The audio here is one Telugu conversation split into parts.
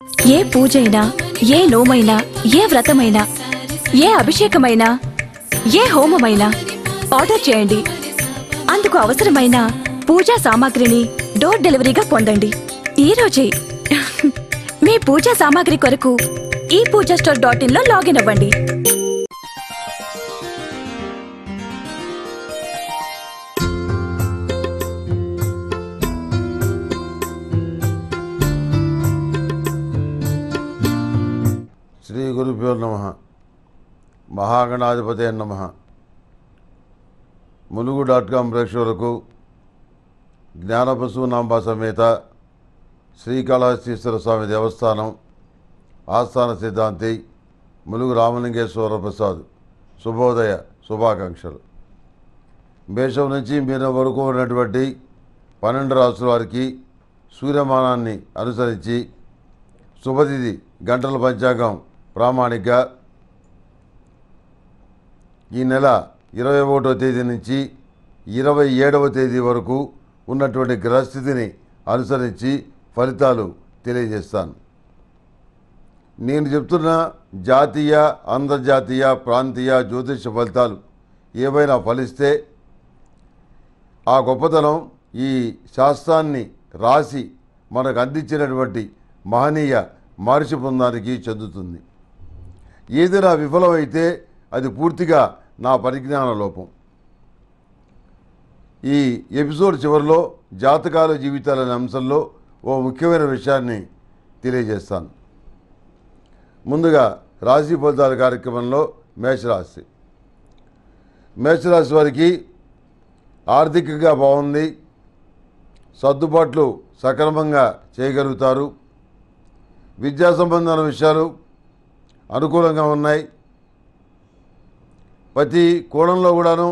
ఏ పూజైనా, ఏ నోమైనా, ఏ వ్రతమైనా, ఏ అభిషేకమైనా, ఏ హోమమైనా ఆర్డర్ చేయండి. అందుకు అవసరమైన పూజా సామాగ్రిని డోర్ డెలివరీగా పొందండి ఈ రోజే. మీ పూజా సామాగ్రి కొరకు ePoojaStore.in లో లాగిన్ అవ్వండి. శ్రీ గురుభ్యో నమః. మహాగణాధిపతే నమః. ములుగు.com ప్రేక్షకులకు జ్ఞానపశునాంబ సమేత శ్రీకాళహస్తీశ్వర స్వామి దేవస్థానం ఆస్థాన సిద్ధాంతి ములుగు రామలింగేశ్వర ప్రసాద్ శుభోదయ శుభాకాంక్షలు. మేషం నుంచి మీనం వరకు ఉన్నటువంటి 12 రాసుల వారికి సూర్యమానాన్ని అనుసరించి శుభతిథి గంటల పంచాంగం ప్రామాణిక ఈ నెల 21వ తేదీ నుంచి 27వ తేదీ వరకు ఉన్నటువంటి గ్రహస్థితిని అనుసరించి ఫలితాలు తెలియజేస్తాను. నేను చెప్తున్న జాతీయ, అంతర్జాతీయ, ప్రాంతీయ జ్యోతిష ఫలితాలు ఏవైనా ఫలిస్తే ఆ గొప్పతనం ఈ శాస్త్రాన్ని రాసి మనకు అందించినటువంటి మహనీయ మహర్షి బృందానికి చెందుతుంది. ఏదైనా విఫలమైతే అది పూర్తిగా నా పరిజ్ఞాన లోపం. ఈ ఎపిసోడ్ చివరిలో జాతకాల జీవితాలనే అంశంలో ఓ ముఖ్యమైన విషయాన్ని తెలియజేస్తాను. ముందుగా రాశి ఫలితాల కార్యక్రమంలో మేషరాశి. మేషరాశి వారికి ఆర్థికంగా బాగుంది, సర్దుబాట్లు సక్రమంగా చేయగలుగుతారు. విద్యా సంబంధమైన విషయాలు అనుకూలంగా ఉన్నాయి. ప్రతి కోణంలో కూడాను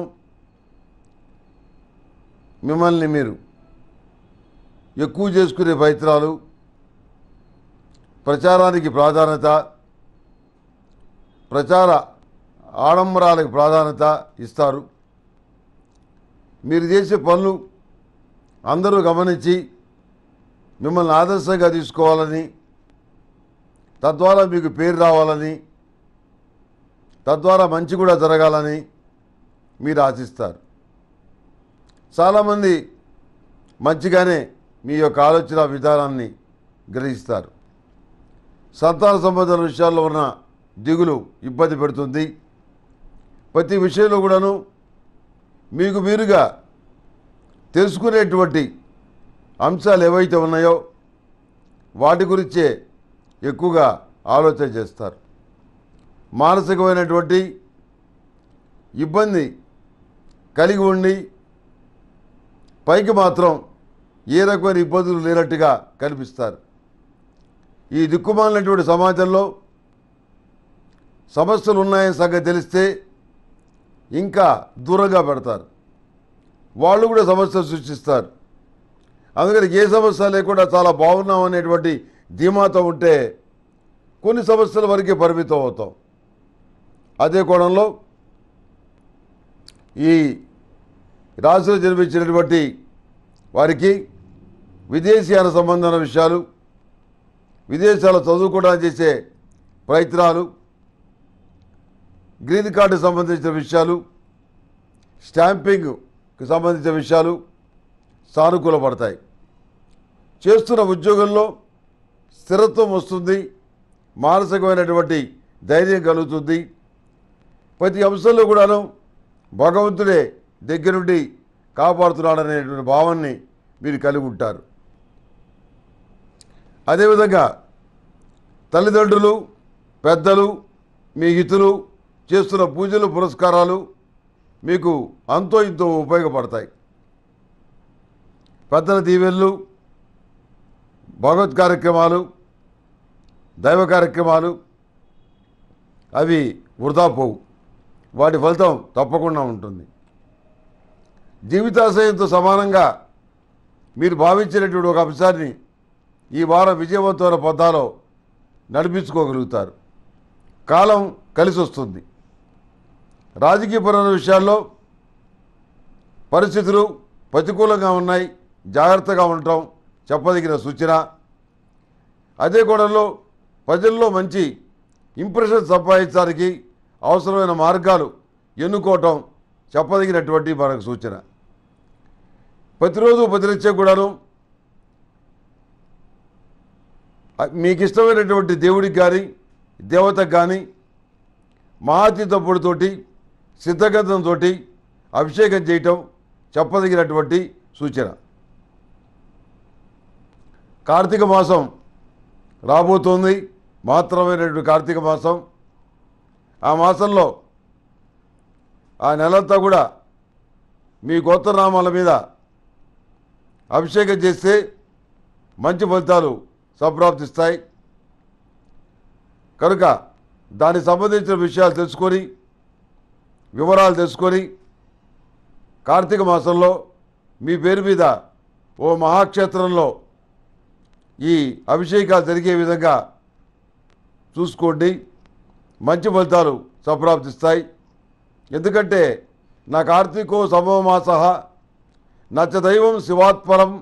మిమ్మల్ని మీరు ఎక్కువ చేసుకునే ప్రయత్నాలు, ప్రచారానికి ప్రాధాన్యత, ప్రచార ఆడంబరాలకు ప్రాధాన్యత ఇస్తారు. మీరు చేసే పనులు అందరూ గమనించి మిమ్మల్ని ఆదర్శంగా తీసుకోవాలని, తద్వారా మీకు పేరు రావాలని, తద్వారా మంచి కూడా జరగాలని మీరు ఆశిస్తారు. చాలామంది మంచిగానే మీ యొక్క ఆలోచన విధానాన్ని గ్రహిస్తారు. సంతాన సంబంధ విషయాల్లో ఉన్న దిగులు ఇబ్బంది పెడుతుంది. ప్రతి విషయంలో కూడాను మీకు మీరుగా తెలుసుకునేటువంటి అంశాలు ఏవైతే ఉన్నాయో వాటి గురించే ఎక్కువగా ఆలోచన చేస్తారు. మానసికమైనటువంటి ఇబ్బంది కలిగి ఉండి పైకి మాత్రం ఏ రకమైన ఇబ్బందులు లేనట్టుగా కనిపిస్తారు. ఈ దిక్కుమాలినటువంటి సమాజంలో సమస్యలు ఉన్నాయని సంగతి తెలిస్తే ఇంకా దూరంగా పెడతారు. వాళ్ళు కూడా సమస్యలు సృష్టిస్తారు. అందుకని ఏ సమస్య లేకుండా చాలా బాగున్నాం అనేటువంటి ధీమాతో ఉంటే కొన్ని సమస్యల వరకే పరిమితం అవుతాం. అదే కోణంలో ఈ రాశిలో జన్మించినటువంటి వారికి విదేశీయాన సంబంధమైన విషయాలు, విదేశాల్లో చదువుకోవడానికి చేసే ప్రయత్నాలు, గ్రీన్ కార్డుకు సంబంధించిన విషయాలు, స్టాంపింగ్కి సంబంధించిన విషయాలు సానుకూలపడతాయి. చేస్తున్న ఉద్యోగంలో స్థిరత్వం వస్తుంది, మానసికమైనటువంటి ధైర్యం కలుగుతుంది. ప్రతి అంశంలో కూడాను భగవంతుడే దగ్గరుండి కాపాడుతున్నాడనేటువంటి భావాన్ని మీరు కలిగి ఉంటారు. అదేవిధంగా తల్లిదండ్రులు, పెద్దలు, మీ హితులు చేస్తున్న పూజలు, పురస్కారాలు మీకు అంతో ఇంతో ఉపయోగపడతాయి. పెద్దల దీవెనలు, భగవత్ కార్యక్రమాలు, దైవ కార్యక్రమాలు అవి వృధా పోవు. వాటి ఫలితం తప్పకుండా ఉంటుంది. జీవితాశయంతో సమానంగా మీరు భావించినటువంటి ఒక అంశాన్ని ఈ వారం విజయవంతమైన పథాలో నడిపించుకోగలుగుతారు. కాలం కలిసి వస్తుంది. రాజకీయపరమైన విషయాల్లో పరిస్థితులు ప్రతికూలంగా ఉన్నాయి. జాగ్రత్తగా ఉండటం చెప్పదగిన సూచన. అదే కోణంలో ప్రజల్లో మంచి ఇంప్రెషన్ సంపాదించడానికి అవసరమైన మార్గాలు ఎన్నుకోవటం చెప్పదగినటువంటి మనకు సూచన. ప్రతిరోజు ప్రతినిత్యం కూడాను మీకు ఇష్టమైనటువంటి దేవుడికి కానీ దేవతకు కానీ మహాతీతప్పుడుతోటి సిద్ధగంధంతో అభిషేకం చేయటం చెప్పదగినటువంటి సూచన. కార్తీక మాసం రాబోతోంది, మహత్తరమైనటువంటి కార్తీక మాసం. ఆ మాసంలో ఆ నెలంతా కూడా మీ గోత్రనామాల మీద అభిషేకం చేస్తే మంచి ఫలితాలు సంప్రాప్తిస్తాయి. కనుక దానికి సంబంధించిన విషయాలు తెలుసుకొని, వివరాలు తెలుసుకొని, కార్తీక మాసంలో మీ పేరు మీద ఓ మహాక్షేత్రంలో ఈ అభిషేకాలు జరిగే విధంగా చూసుకోండి. మంచి ఫలితాలు సంప్రాప్తిస్తాయి. ఎందుకంటే నా కార్తీకో సమమాస నచ దైవం శివాత్పరం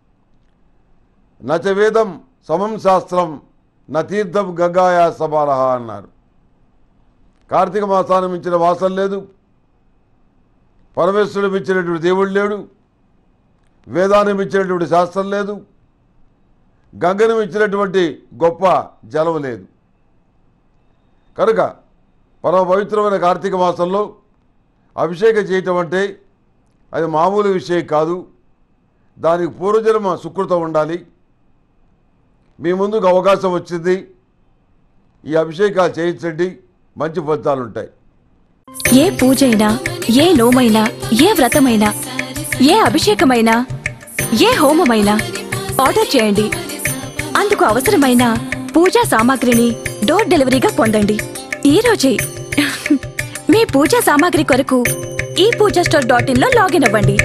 నచ వేదం సమం శాస్త్రం న తీర్థం గంగాయా సమానః అన్నారు. కార్తీక మాసాన్ని మించిన మాసం లేదు, పరమేశ్వరుడు మించినటువంటి దేవుడు లేడు, వేదాన్ని మించినటువంటి శాస్త్రం లేదు, గంగను మించినటువంటి గొప్ప జలం లేదు. కనుక పరమ పవిత్రమైన కార్తీక మాసంలో అభిషేకం చేయటం అంటే అది మామూలు విషయం కాదు. దానికి పూర్వజన్మ సుకృతం ఉండాలి. మీ ముందుకు అవకాశం వచ్చింది, ఈ అభిషేకాలు చేయించండి, మంచి ఫలితాలు ఉంటాయి. ఏ పూజైనా, ఏ నోమైనా, ఏ వ్రతమైనా, ఏ అభిషేకమైనా, ఏ హోమమైనా ఆర్డర్ చేయండి. అందుకు అవసరమైన పూజా సామాగ్రిని డోర్ డెలివరీగా పొందండి ఈ రోజే. మీ పూజా సామాగ్రి కొరకు ePoojaStore.in లో లాగిన్ అవ్వండి.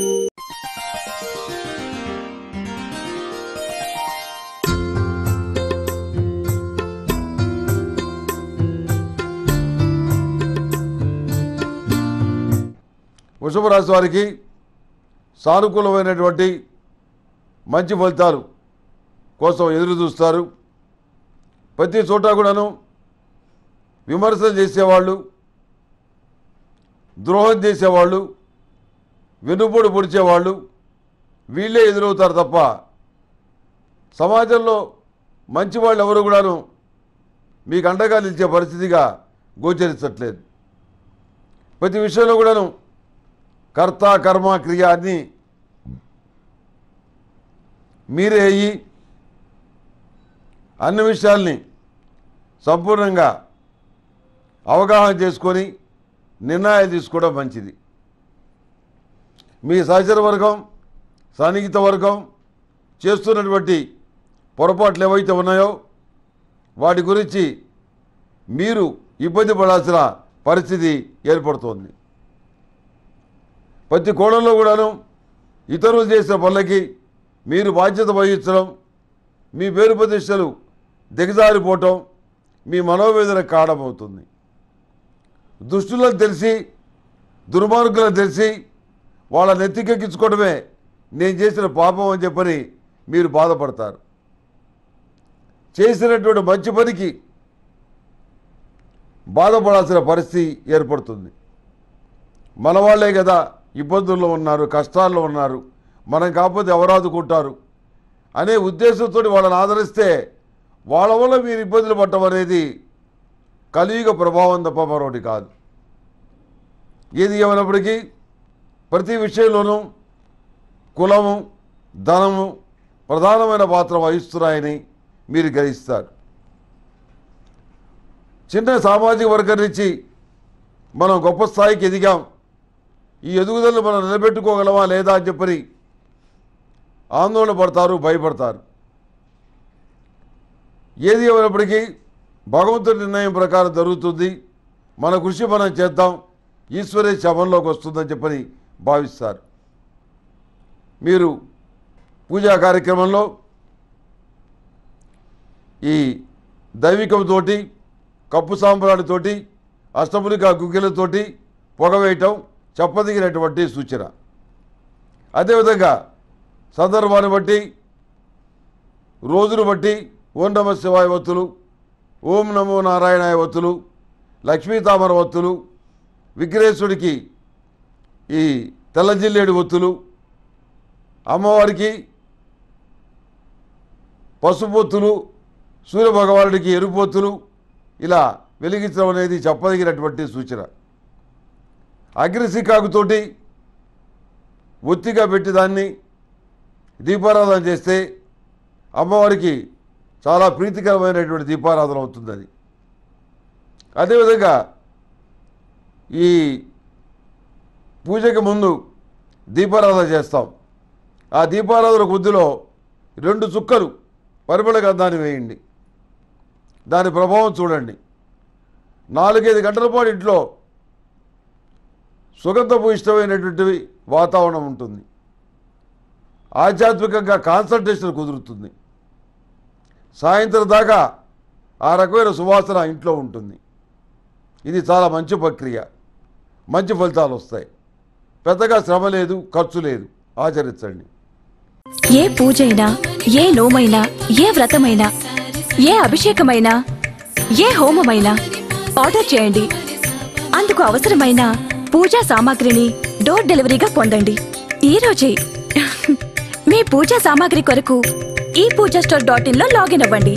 వృషభ రాశి వారికి సానుకూలమైనటువంటి మంచి ఫలితాలు కోసం ఎదురు చూస్తారు. ప్రతి చోట కూడాను విమర్శలు చేసేవాళ్ళు, ద్రోహం చేసేవాళ్ళు, వెనుపోటు పొడిచేవాళ్ళు వీళ్ళే ఎదురవుతారు తప్ప సమాజంలో మంచి వాళ్ళు ఎవరు కూడాను మీకు అండగా నిలిచే పరిస్థితిగా గోచరించట్లేదు. ప్రతి విషయంలో కూడాను కర్త కర్మ క్రియ అన్నీ మీరే అయ్యి అన్ని విషయాల్ని సంపూర్ణంగా అవగాహన చేసుకొని నిర్ణయాలు తీసుకోవడం మంచిది. మీ సహచర వర్గం, సన్నిహిత వర్గం చేస్తున్నటువంటి పొరపాట్లు ఏవైతే ఉన్నాయో వాటి గురించి మీరు ఇబ్బంది పడాల్సిన పరిస్థితి ఏర్పడుతోంది. ప్రతి కోణంలో కూడాను ఇతరులు చేసిన పనులకి మీరు బాధ్యత వహించడం, మీ పేరు ప్రతిష్టలు దిగజారిపోవటం మీ మనోవేదన కారణమవుతుంది. దుష్టులను తెలిసి, దుర్మార్గులను తెలిసి వాళ్ళ నెత్తికెక్కించుకోవడమే నేను చేసిన పాపం అని చెప్పని మీరు బాధపడతారు. చేసినటువంటి మంచి పనికి బాధపడాల్సిన పరిస్థితి ఏర్పడుతుంది. మన వాళ్ళే కదా ఇబ్బందుల్లో ఉన్నారు, కష్టాల్లో ఉన్నారు, మనం కాకపోతే ఎవరు ఆదుకుంటారు అనే ఉద్దేశంతో వాళ్ళని ఆదరిస్తే వాళ్ళ వల్ల మీరు ఇబ్బందులు పడటం అనేది కలియుగ ప్రభావం తప్ప మరొకటి కాదు. ఏది ఏమైనప్పటికీ ప్రతి విషయంలోనూ కులము, ధనము ప్రధానమైన పాత్ర వహిస్తున్నాయని మీరు గ్రహిస్తారు. చిన్న సామాజిక వర్గం నుంచి మనం గొప్ప స్థాయికి ఎదిగాం, ఈ ఎదుగుదలను మనం నిలబెట్టుకోగలమా లేదా అని చెప్పని ఆందోళన పడతారు, భయపడతారు. ఏది ఏమైనప్పటికీ భగవంతుడి నిర్ణయం ప్రకారం జరుగుతుంది, మన కృషి మనం చేద్దాం, ఈశ్వరే శవంలోకి వస్తుందని చెప్పని భావిస్తారు. మీరు పూజా కార్యక్రమంలో ఈ దైవికంతోటి, కప్పు సాంబ్రాణితోటి, అష్టములిక గుగ్గిలతోటి పొగవేయటం చెప్పదగినటువంటి సూచన. అదేవిధంగా సందర్భాన్ని బట్టి, రోజును బట్టి ఓం నమ శివాయ ఒత్తులు, ఓం నమో నారాయణాయ ఒత్తులు, లక్ష్మీ తామర ఒత్తులు, విఘ్నేశ్వరుడికి ఈ తెల్ల జిల్లేడు ఒత్తులు, అమ్మవారికి పసుపు ఒత్తులు, సూర్యభగవానుడికి ఎరుపు ఒత్తులు ఇలా వెలిగించడం అనేది చెప్పదగినటువంటి సూచన. అగ్నిశిఖాకుతోటి ఒత్తిగా పెట్టి దాన్ని దీపారాధన చేస్తే అమ్మవారికి చాలా ప్రీతికరమైనటువంటి దీపారాధన అవుతుంది. అది అదేవిధంగా ఈ పూజకి ముందు దీపారాధన చేస్తాం. ఆ దీపారాధన కొద్దిలో 2 చుక్కలు పరిమళ గంధాన్ని వేయండి. దాని ప్రభావం చూడండి. 4-5 గంటల పాటు ఇంట్లో సుగంధపు ఇష్టమైనటువంటివి వాతావరణం ఉంటుంది. ఆధ్యాత్మికంగా కాన్సన్ట్రేషన్ కుదురుతుంది. సాయంత్రం దాకా ఆ రకమైన సువాసన ఇంట్లో ఉంటుంది. ఇది చాలా మంచి ప్రక్రియ. మంచి ఫలితాలు వస్తాయి. పెద్దగా శ్రమ లేదు, ఖర్చు లేదు. ఆచరించండి. ఏ పూజైనా, ఏ నోమైనా, ఏ వ్రతమైనా, ఏ అభిషేకమైనా, ఏ హోమమైనా ఆర్డర్ చేయండి. అందుకు అవసరమైన పూజా సామాగ్రిని డోర్ డెలివరీగా పొందండి. ఈ రోజే మీ పూజా సామాగ్రి కొరకు ePoojaStore.in లో లాగిన్ అవ్వండి.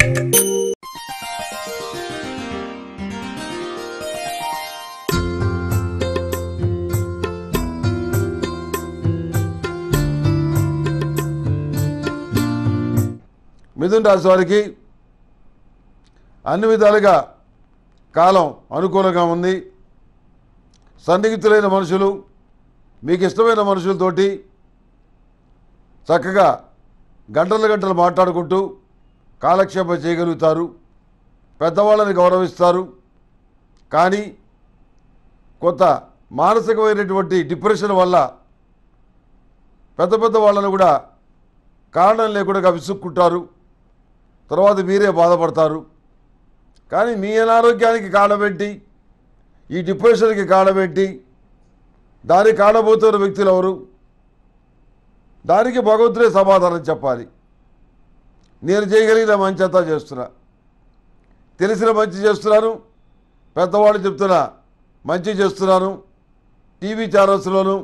మిథున రాశి వారికి అన్ని విధాలుగా కాలం అనుకూలంగా ఉంది. సన్నిహితులైన మనుషులు, మీకు ఇష్టమైన మనుషులతోటి చక్కగా గంటలు మాట్లాడుకుంటూ కాలక్షేపం చేయగలుగుతారు. పెద్దవాళ్ళని గౌరవిస్తారు. కానీ కొంత మానసికమైనటువంటి డిప్రెషన్ వల్ల పెద్ద వాళ్ళను కూడా కారణం లేకుండా విసుక్కుంటారు. తర్వాత మీరే బాధపడతారు. కానీ మీ అనారోగ్యానికి కారణమేంటి, ఈ డిప్రెషన్కి కారణమేంటి, దానికి కారణమవుతున్న వ్యక్తులు ఎవరు? దానికి భగవంతుడే సమాధానం చెప్పాలి. నేను చేయగలిగిన మంచి అంతా చేస్తున్నా, తెలిసిన మంచి చేస్తున్నాను, పెద్దవాళ్ళు చెప్తున్నా మంచి చేస్తున్నాను. టీవీ ఛానల్స్లోను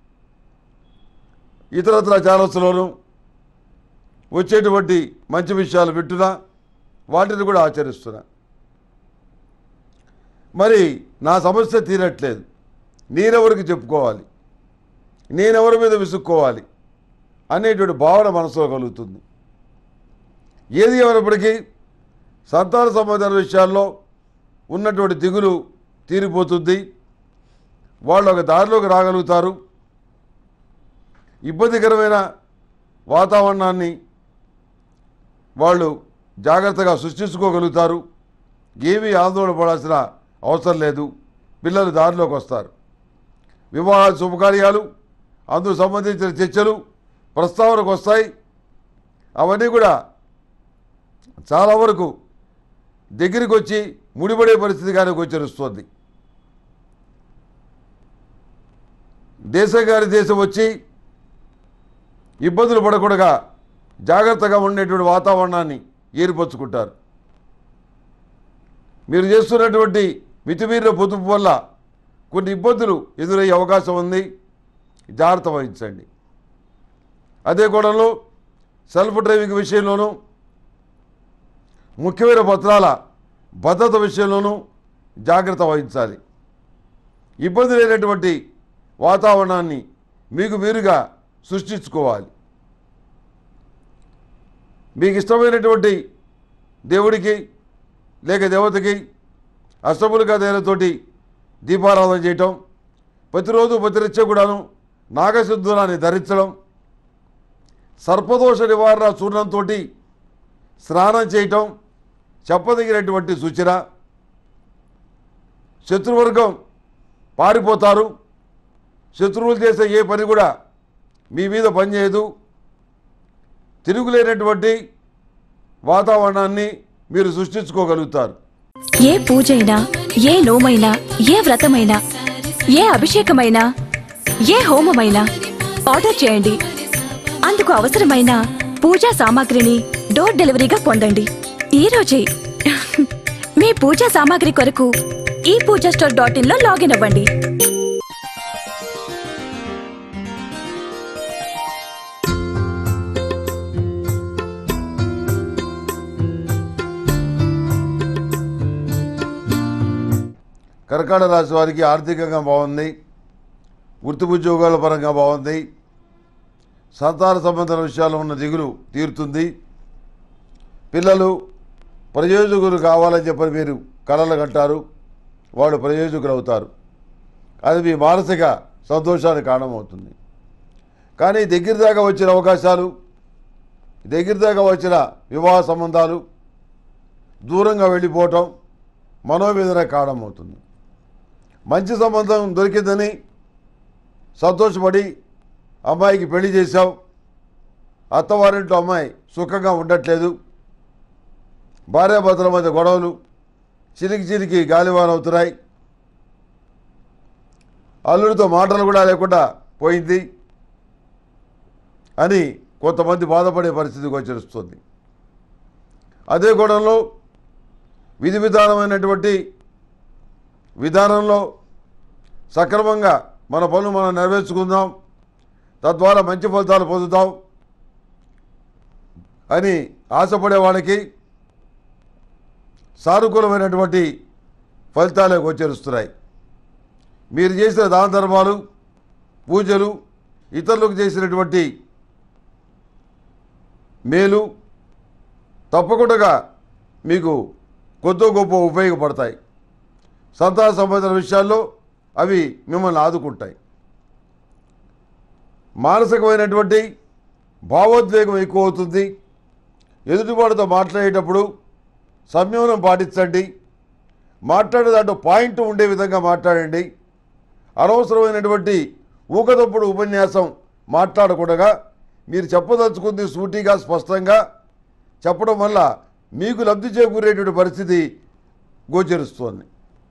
ఇతరత్ర ఛానల్స్లోను వచ్చేటువంటి మంచి విషయాలు వింటున్నా, వాటిని కూడా ఆచరిస్తున్నా. మరి నా సమస్య తీరట్లేదు, నేనెవరికి చెప్పుకోవాలి, నేనెవరి మీద విసుక్కోవాలి అనేటువంటి భావన మనసులో కలుగుతుంది. ఏది ఏమైనప్పటికీ సంతాన సంబంధాల విషయాల్లో ఉన్నటువంటి దిగులు తీరిపోతుంది. వాళ్ళు ఒక దారిలోకి రాగలుగుతారు. ఇబ్బందికరమైన వాతావరణాన్ని వాళ్ళు జాగ్రత్తగా సృష్టించుకోగలుగుతారు. ఏమీ ఆందోళన పడాల్సిన అవసరం లేదు. పిల్లలు దారిలోకి వస్తారు. వివాహ శుభకార్యాలు, అందుకు సంబంధించిన చర్చలు ప్రస్తావనకు వస్తాయి. అవన్నీ కూడా చాలా వరకు దగ్గరికి వచ్చి ముడిపడే పరిస్థితి కానీ గోచరిస్తుంది. దేశం గారి దేశం వచ్చి ఇబ్బందులు పడకుండా జాగ్రత్తగా ఉండేటువంటి వాతావరణాన్ని ఏర్పరచుకుంటారు. మీరు చేస్తున్నటువంటి మితిమీరిన పొదుపు వల్ల కొన్ని ఇబ్బందులు ఎదురయ్యే అవకాశం ఉంది. జాగ్రత్త వహించండి. అదే కోణంలో సెల్ఫ్ డ్రైవింగ్ విషయంలోనూ, ముఖ్యమైన పత్రాల భద్రత విషయంలోనూ జాగ్రత్త వహించాలి. ఇబ్బంది లేనటువంటి వాతావరణాన్ని మీకు మీరుగా సృష్టించుకోవాలి. మీకు ఇష్టమైనటువంటి దేవుడికి లేక దేవతకి అష్టములుగా దేవతతోటి దీపారాధన చేయటం, ప్రతిరోజు ప్రతినిత్యం కూడాను నాగసింధూరాన్ని ధరించడం, సర్పదోష నివారణ చూర్ణంతో స్నానం చేయటం చెప్పదగినటువంటి సూచన. శత్రువర్గం పారిపోతారు. శత్రువులు చేసే ఏ పని కూడా మీ మీద పనిచేయదు. తిరుగులేనటువంటి వాతావరణాన్ని మీరు సృష్టించుకోగలుగుతారు. ఏ పూజైనా, ఏ నోమైనా, ఏ వ్రతమైనా, ఏ అభిషేకమైనా, ఏ హోమమైనా ఆర్డర్ చేయండి. అందుకు అవసరమైన పూజా సామాగ్రిని డోర్ డెలివరీగా పొందండి. ఈ రోజే మీ పూజా సామాగ్రి కొరకు ఈ పూజా స్టోర్.in లో లాగిన్ అవ్వండి. కర్కాటక రాశి వారికి ఆర్థికంగా బాగుంది, వృత్తి ఉద్యోగాల పరంగా బాగుంది, సంతాన సంబంధ విషయాల్లో ఉన్న దిగులు తీరుతుంది. పిల్లలు ప్రయోజకులు కావాలని చెప్పని మీరు కలలు కంటారు, వాళ్ళు ప్రయోజకులు అవుతారు. అది మీ మానసిక సంతోషానికి కారణమవుతుంది. కానీ దగ్గర దాకా వచ్చిన అవకాశాలు, దగ్గర దాకా వచ్చిన వివాహ సంబంధాలు దూరంగా వెళ్ళిపోవటం మనోవేదన కారణమవుతుంది. మంచి సంబంధం దొరికిందని సంతోషపడి అమ్మాయికి పెళ్లి చేశావు, అత్తవారింట్లో అమ్మాయి సుఖంగా ఉండట్లేదు, భార్యాభర్తల మధ్య గొడవలు చిరికి చిరికి గాలివాన అవుతున్నాయి, అల్లుడితో మాటలు కూడా లేకుండా పోయింది అని కొంతమంది బాధపడే పరిస్థితి గోచరిస్తుంది. అదే గొడవలో విధి విధానమైనటువంటి విధానంలో సక్రమంగా మన పనులు మనం నెరవేర్చుకుందాం, తద్వారా మంచి ఫలితాలు పొందుతాం అని ఆశపడే వాళ్ళకి సానుకూలమైనటువంటి ఫలితాలే గోచరిస్తున్నాయి. మీరు చేసిన దాన ధర్మాలు, పూజలు, ఇతరులకు చేసినటువంటి మేలు తప్పకుండా మీకు కొద్దో గొప్ప ఉపయోగపడతాయి. సంతాన సంబంధం విషయాల్లో అవి మిమ్మల్ని ఆదుకుంటాయి. మానసికమైనటువంటి భావోద్వేగం ఎక్కువ అవుతుంది. ఎదుటివాడితో మాట్లాడేటప్పుడు సంయమనం పాటించండి. మాట్లాడే దాంట్లో పాయింట్ ఉండే విధంగా మాట్లాడండి. అనవసరమైనటువంటి ఊకదప్పుడు ఉపన్యాసం మాట్లాడకుండా మీరు చెప్పదలుచుకుంది సూటిగా స్పష్టంగా చెప్పడం వల్ల మీకు లబ్ధి చేకూరేటువంటి పరిస్థితి గోచరిస్తోంది.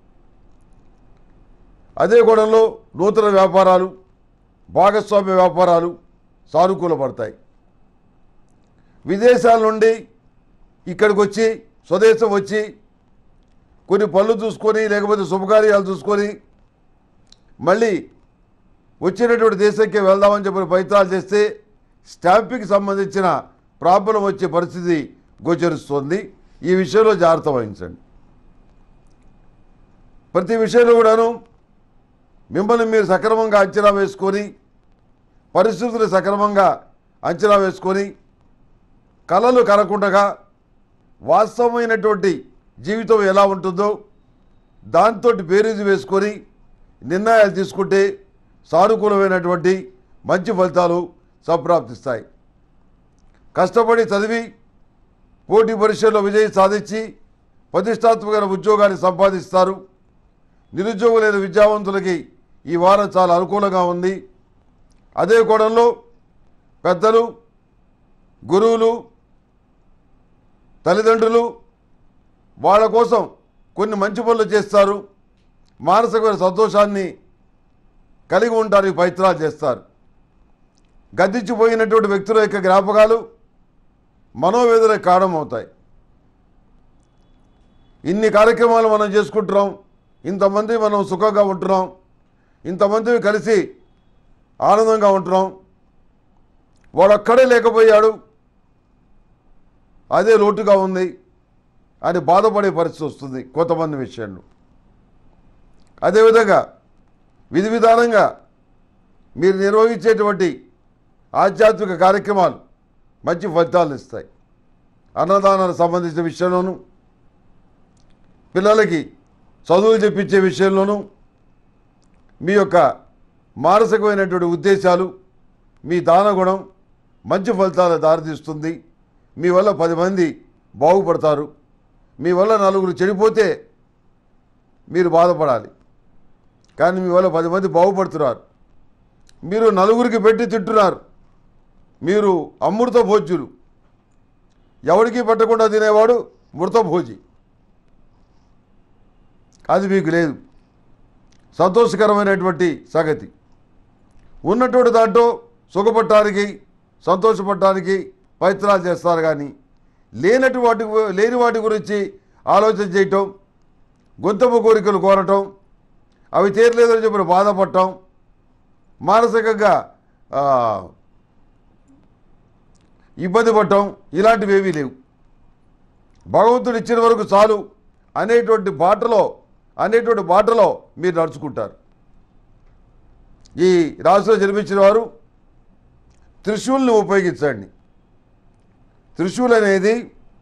అదే గొడవలో నూతన వ్యాపారాలు, భాగస్వామ్య వ్యాపారాలు సానుకూలపడతాయి. విదేశాల నుండి ఇక్కడికి వచ్చి స్వదేశం వచ్చి కొన్ని పనులు చూసుకొని లేకపోతే శుభకార్యాలు చూసుకొని మళ్ళీ వచ్చినటువంటి దేశంకే వెళ్దామని చెప్పిన ప్రయత్నాలు చేస్తే స్టాంపింగ్కి సంబంధించిన ప్రాబ్లం వచ్చే పరిస్థితి గోచరిస్తోంది. ఈ విషయంలో జాగ్రత్త వహించండి. ప్రతి విషయంలో కూడాను మిమ్మల్ని మీరు సక్రమంగా అంచనా వేసుకొని, పరిస్థితులు సక్రమంగా అంచనా వేసుకొని, కలలు కనకుండా వాస్తవమైనటువంటి జీవితం ఎలా ఉంటుందో దాంతో బేరీజు వేసుకొని నిర్ణయాలు తీసుకుంటే సానుకూలమైనటువంటి మంచి ఫలితాలు సంప్రాప్తిస్తాయి. కష్టపడి చదివి పోటీ పరీక్షల్లో విజయం సాధించి ప్రతిష్టాత్మకమైన ఉద్యోగాన్ని సంపాదిస్తారు. నిరుద్యోగులైన విద్యావంతులకి ఈ వారం చాలా అనుకూలంగా ఉంది. అదే కోణంలో పెద్దలు, గురువులు, తల్లిదండ్రులు వాళ్ళ కోసం కొన్ని మంచి పనులు చేస్తారు. మానసికమైన సంతోషాన్ని కలిగి ఉండడానికి ప్రయత్నాలు చేస్తారు. గతించిపోయినటువంటి వ్యక్తుల యొక్క జ్ఞాపకాలు మనోవేదనకు కారణమవుతాయి. ఇన్ని కార్యక్రమాలు మనం చేసుకుంటున్నాం, ఇంతమంది మనం సుఖంగా ఉంటున్నాం, ఇంతమంది కలిసి ఆనందంగా ఉంటున్నాం, వాడొక్కడే లేకపోయాడు, అదే లోటుగా ఉంది అని బాధపడే పరిస్థితి వస్తుంది కొంతమంది విషయంలో. అదేవిధంగా విధి విధానంగా మీరు నిర్వహించేటువంటి ఆధ్యాత్మిక కార్యక్రమాలు మంచి ఫలితాలను ఇస్తాయి. అన్నదానాలకు సంబంధించిన విషయంలోనూ, పిల్లలకి చదువులు చెప్పించే విషయంలోనూ మీ యొక్క మానసికమైనటువంటి ఉద్దేశాలు, మీ దానగుణం మంచి ఫలితాలకు దారితీస్తుంది. మీ వల్ల 10 మంది బాగుపడతారు. మీ వల్ల నలుగురు చెడిపోతే మీరు బాధపడాలి, కానీ మీ వల్ల 10 మంది బాగుపడుతున్నారు. మీరు నలుగురికి పెట్టి తింటున్నారు. మీరు అమృత భోజ్యులు. ఎవరికి పెట్టకుండా తినేవాడు మృత భోజి. అది మీకు లేదు. సంతోషకరమైనటువంటి సంగతి. ఉన్నటువంటి దాంట్లో సుఖపడటానికి, సంతోషపడటానికి ప్రయత్నాలు చేస్తారు. కానీ లేని వాటి గురించి ఆలోచన చేయటం, గొంతమ్మ కోరికలు కోరటం, అవి తీరలేదని చెప్పిన బాధపడటం, మానసికంగా ఇబ్బంది పడటం, ఇలాంటివి ఏవీ లేవు. భగవంతుడు ఇచ్చిన వరకు చాలు అనేటువంటి బాటలో మీరు నడుచుకుంటారు. ఈ రాశిలో జన్మించిన వారు త్రిశూల్ని ఉపయోగించండి. త్రిశూల్ అనేది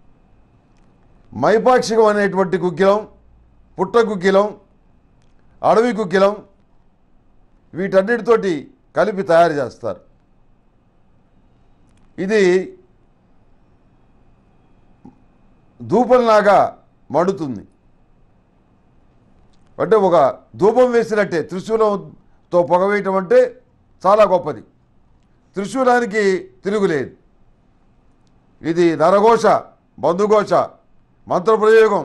మైపాక్షికం అనేటువంటి కుక్కిలం, పుట్ట కుక్కిలం, అడవి కుక్కిలం, వీటన్నిటితోటి కలిపి తయారు చేస్తారు. ఇది ధూపంలాగా మండుతుంది. అంటే ఒక ధూపం వేసినట్టే త్రిశూలంతో పొగ వేయటం అంటే చాలా గొప్పది. త్రిశూలానికి తిరుగులేదు. ఇది నరఘోష, బంధుఘోష, మంత్రప్రయోగం,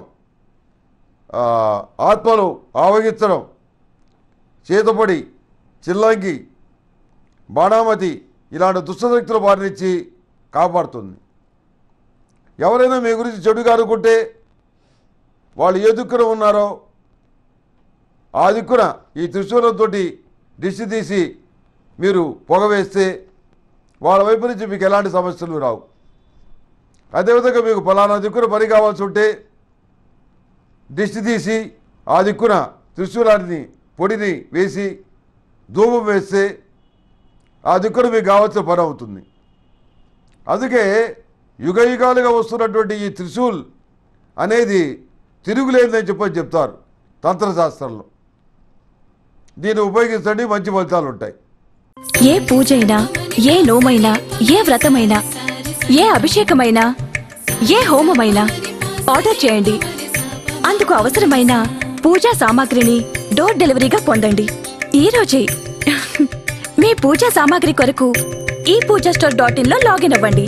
ఆత్మలు ఆవగించడం, చేతపడి, చిల్లంగి, బాణామతి ఇలాంటి దుష్టశక్తుల బారి నుంచి కాపాడుతుంది. ఎవరైనా మీ గురించి చెడుగా అనుకుంటే వాళ్ళు ఏ దిక్కున ఉన్నారో ఆ దిక్కున ఈ త్రిశూలంతో దిష్టి తీసి మీరు పొగ వేస్తే వాళ్ళ వైపు నుంచి మీకు ఎలాంటి సమస్యలు రావు. అదేవిధంగా మీకు ఫలానా దిక్కున పని కావాల్సి ఉంటే దిష్టి తీసి ఆ దిక్కున త్రిశూలాన్ని పొడిని వేసి ధూపం వేస్తే ఆ దిక్కున మీకు కావాల్సిన పని అవుతుంది. అందుకే యుగ యుగాలుగా వస్తున్నటువంటి ఈ త్రిశూల్ అనేది తిరుగులేదని చెప్తారు తంత్రశాస్త్రంలో. దీన్ని ఉపయోగించండి, మంచి ఫలితాలు ఉంటాయి. ఏ పూజైనా, ఏ నోమైనా, ఏ వ్రతమైనా, ఏ అభిషేకమైనా, ఏ హోమమైనా ఆర్డర్ చేయండి. అందుకు అవసరమైన పూజా సామాగ్రిని డోర్ డెలివరీగా పొందండి ఈ రోజే. మీ పూజా సామాగ్రి కొరకు ePoojaStore.in లో లాగిన్ అవ్వండి.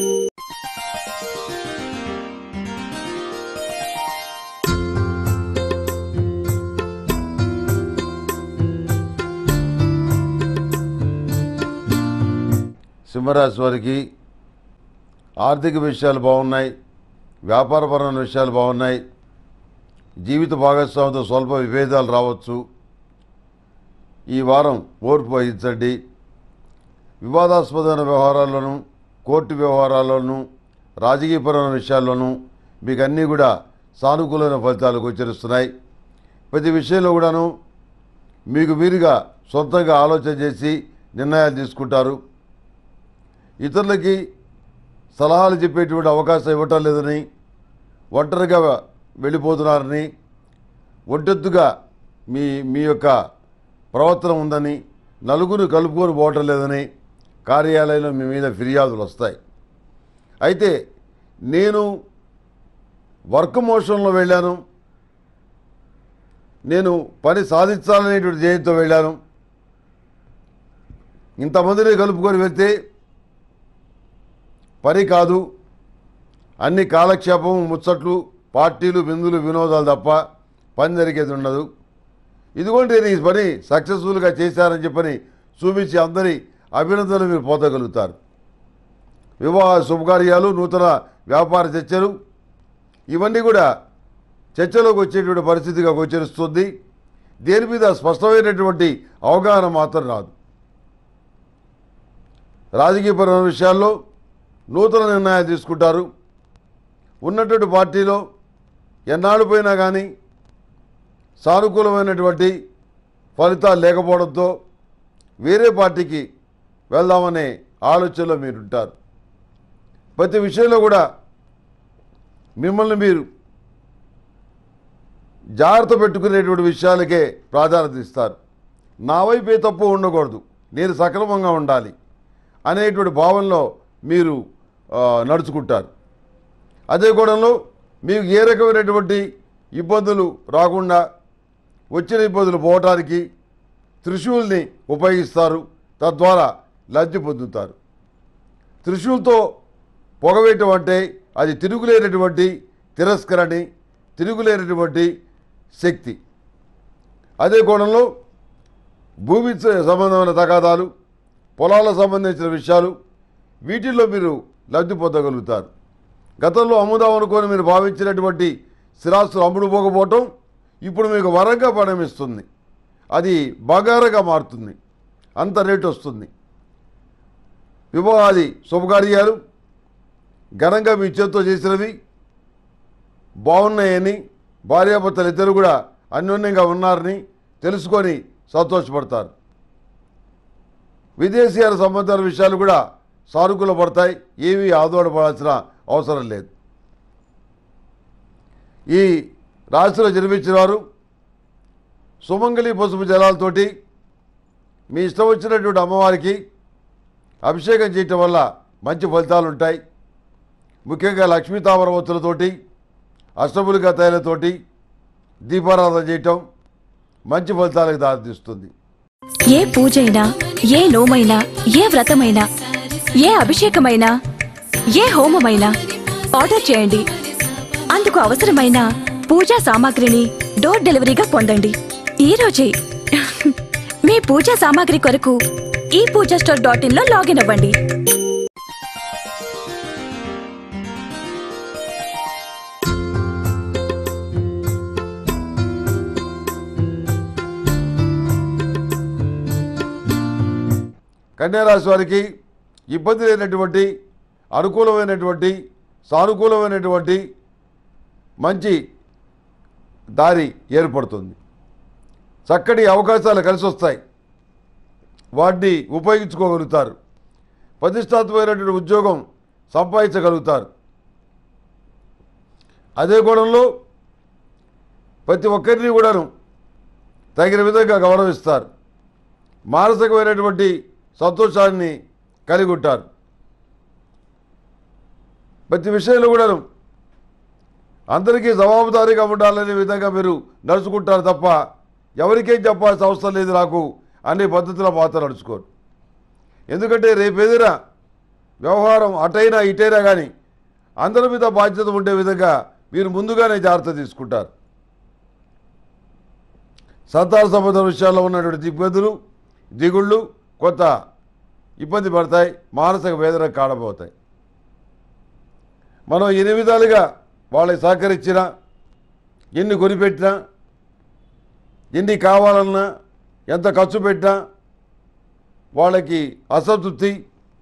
సింహరాశి వారికి ఆర్థిక విషయాలు బాగున్నాయి, వ్యాపారపరమైన విషయాలు బాగున్నాయి. జీవిత భాగస్వామితో స్వల్ప విభేదాలు రావచ్చు. ఈ వారం ఓర్పు వహించండి. వివాదాస్పదమైన వ్యవహారాల్లోనూ, కోర్టు వ్యవహారాల్లోనూ, రాజకీయపరమైన విషయాల్లోనూ మీకు అన్నీ కూడా సానుకూలమైన ఫలితాలు గోచరిస్తున్నాయి. ప్రతి విషయంలో కూడాను మీకు మీరుగా సొంతంగా ఆలోచన చేసి నిర్ణయాలు తీసుకుంటారు. ఇతరులకి సలహాలు చెప్పేటువంటి అవకాశం ఇవ్వటం లేదని, ఒంటరిగా వెళ్ళిపోతున్నారని, ఒంటెత్తుగా మీ యొక్క ప్రవర్తన ఉందని, నలుగురు కలుపుకొని పోవటం లేదని కార్యాలయంలో మీ మీద ఫిర్యాదులు వస్తాయి. అయితే నేను వర్క్ మోషన్లో వెళ్ళాను, నేను పని సాధించాలనేటువంటి ధ్యేయంతో వెళ్ళాను, ఇంతమందిని కలుపుకొని వెళ్తే పని కాదు, అన్ని కాలక్షేపం, ముచ్చట్లు, పార్టీలు, బిందులు, వినోదాలు తప్ప పని జరిగేది ఉండదు. ఇదిగోండి నేను ఈ పని సక్సెస్ఫుల్గా చేశారని చెప్పని చూపించి అందరి అభినందనలు మీరు పొందగలుగుతారు. వివాహ శుభకార్యాలు, నూతన వ్యాపార చర్చలు ఇవన్నీ కూడా చర్చలోకి వచ్చేటువంటి పరిస్థితిగా గోచరిస్తుంది. దేని మీద స్పష్టమైనటువంటి అవగాహన మాత్రం రాదు. రాజకీయపరమైన విషయాల్లో నూతన నిర్ణయాలు తీసుకుంటారు. ఉన్నటువంటి పార్టీలో ఎన్నాళ్ళు పోయినా కానీ సానుకూలమైనటువంటి ఫలితాలు లేకపోవడంతో వేరే పార్టీకి వెళ్దామనే ఆలోచనలో మీరుంటారు. ప్రతి విషయంలో కూడా మిమ్మల్ని మీరు జాగ్రత్త పెట్టుకునేటువంటి విషయాలకే ప్రాధాన్యత ఇస్తారు. నా వైపే తప్పు ఉండకూడదు, నేను సక్రమంగా ఉండాలి అనేటువంటి భావనలో మీరు నడుచుకుంటారు. అదే కోణంలో మీకు ఏ రకమైనటువంటి ఇబ్బందులు రాకుండా వచ్చిన ఇబ్బందులు పోవటానికి త్రిశూల్ని ఉపయోగిస్తారు. తద్వారా లబ్ధి పొందుతారు. త్రిశూల్తో పొగవేయటం అంటే అది తిరుగులేనటువంటి తిరస్కరణి, తిరుగులేనటువంటి శక్తి. అదే కోణంలో భూమి సంబంధమైన తగాదాలు, పొలాలకు సంబంధించిన విషయాలు వీటిల్లో మీరు లబ్ధి పొందగలుగుతారు. గతంలో అమ్ముదాం అనుకొని మీరు భావించినటువంటి స్థిరాస్తులు అమ్ముడుపోకపోవటం ఇప్పుడు మీకు వరంగా పరిణమిస్తుంది. అది బంగారంగా మారుతుంది, అంత రేటు వస్తుంది. వివాహాది శుభకార్యాలు ఘనంగా మీ చేతితో చేసినవి బాగున్నాయని, భార్యాభర్తలు ఇద్దరు కూడా అన్యోన్యంగా ఉన్నారని తెలుసుకొని సంతోషపడతారు. విదేశీయాల సంబంధాల విషయాలు కూడా సానుకూల పడతాయి. ఏమీ ఆందోళన అవసరం లేదు. ఈ రాశిలో జన్మించిన వారు సుమంగళి పసుపు జలాలతోటి మీ ఇష్టం వచ్చినటువంటి అమ్మవారికి అభిషేకం చేయటం వల్ల మంచి ఫలితాలు ఉంటాయి. ముఖ్యంగా లక్ష్మీ తామరవత్తులతోటి అష్టములికా తైలతోటి దీపారాధన చేయటం మంచి ఫలితాలకు దారితీస్తుంది. ఏ పూజైనా, ఏ నోమైనా, ఏ వ్రతమైనా, ఏ అభిషేకమైనా, ఏ హోమమైనా ఆర్డర్ చేయండి. అందుకు అవసరమైన పూజా సామాగ్రిని డోర్ డెలివరీగా పొందండి ఈ రోజే. మీ పూజా సామాగ్రి కొరకు ePoojaStore.in లో లాగిన్ అవ్వండి. కన్యారాశి వారికి ఇబ్బంది లేనటువంటి, అనుకూలమైనటువంటి, సానుకూలమైనటువంటి మంచి దారి ఏర్పడుతుంది. చక్కటి అవకాశాలు కలిసి వస్తాయి, వాటిని ఉపయోగించుకోగలుగుతారు. ప్రతిష్టాత్మకమైనటువంటి ఉద్యోగం సంపాదించగలుగుతారు. అదే కోణంలో ప్రతి ఒక్కరిని కూడాను తగిన విధంగా గౌరవిస్తారు. మానసికమైనటువంటి సంతోషాన్ని కలిగి ఉంటారు. ప్రతి విషయంలో కూడాను అందరికీ జవాబుదారీగా ఉండాలనే విధంగా మీరు నడుచుకుంటారు తప్ప ఎవరికేం చెప్పాల్సిన అవసరం లేదు నాకు అనే పద్ధతిలో మాత్రం నడుచుకోరు. ఎందుకంటే రేపేదైనా వ్యవహారం అటైనా ఇటైనా కానీ అందరి మీద బాధ్యత ఉండే విధంగా మీరు ముందుగానే జాగ్రత్త తీసుకుంటారు. సంతాన సంబంధ విషయాల్లో ఉన్నటువంటి ఇబ్బందులు, దిగుళ్ళు కొంత ఇబ్బంది పడతాయి, మానసిక వేదన కాడబోతాయి. మనం ఎన్ని విధాలుగా వాళ్ళకి సహకరించినా, ఎన్ని కొనిపెట్టినా, ఎన్ని కావాలన్నా, ఎంత ఖర్చు పెట్టినా వాళ్ళకి అసంతృప్తి,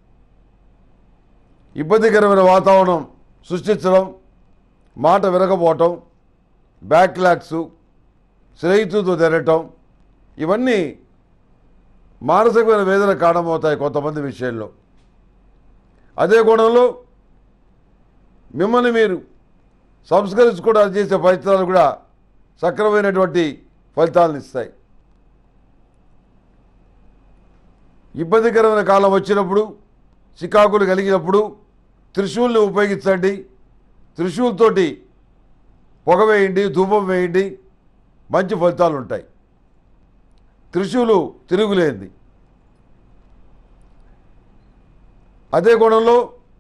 ఇబ్బందికరమైన వాతావరణం సృష్టించడం, మాట విరగపోవటం, బ్యాక్లాగ్స్, స్నేహితులతో తిరగటం, ఇవన్నీ మానసికమైన వేదన కారణమవుతాయి కొంతమంది విషయంలో. అదే కోణంలో మిమ్మల్ని మీరు సంస్కరించుకోవడానికి చేసే ప్రయత్నాలు కూడా సక్రమైనటువంటి ఫలితాలను ఇస్తాయి. ఇబ్బందికరమైన కాలం వచ్చినప్పుడు, చికాకులు కలిగినప్పుడు త్రిశూల్ని ఉపయోగించండి. త్రిశూల్తోటి పొగ వేయండి, ధూపం వేయండి, మంచి ఫలితాలు ఉంటాయి. త్రిశూలు తిరుగులేంది. అదే కోణంలో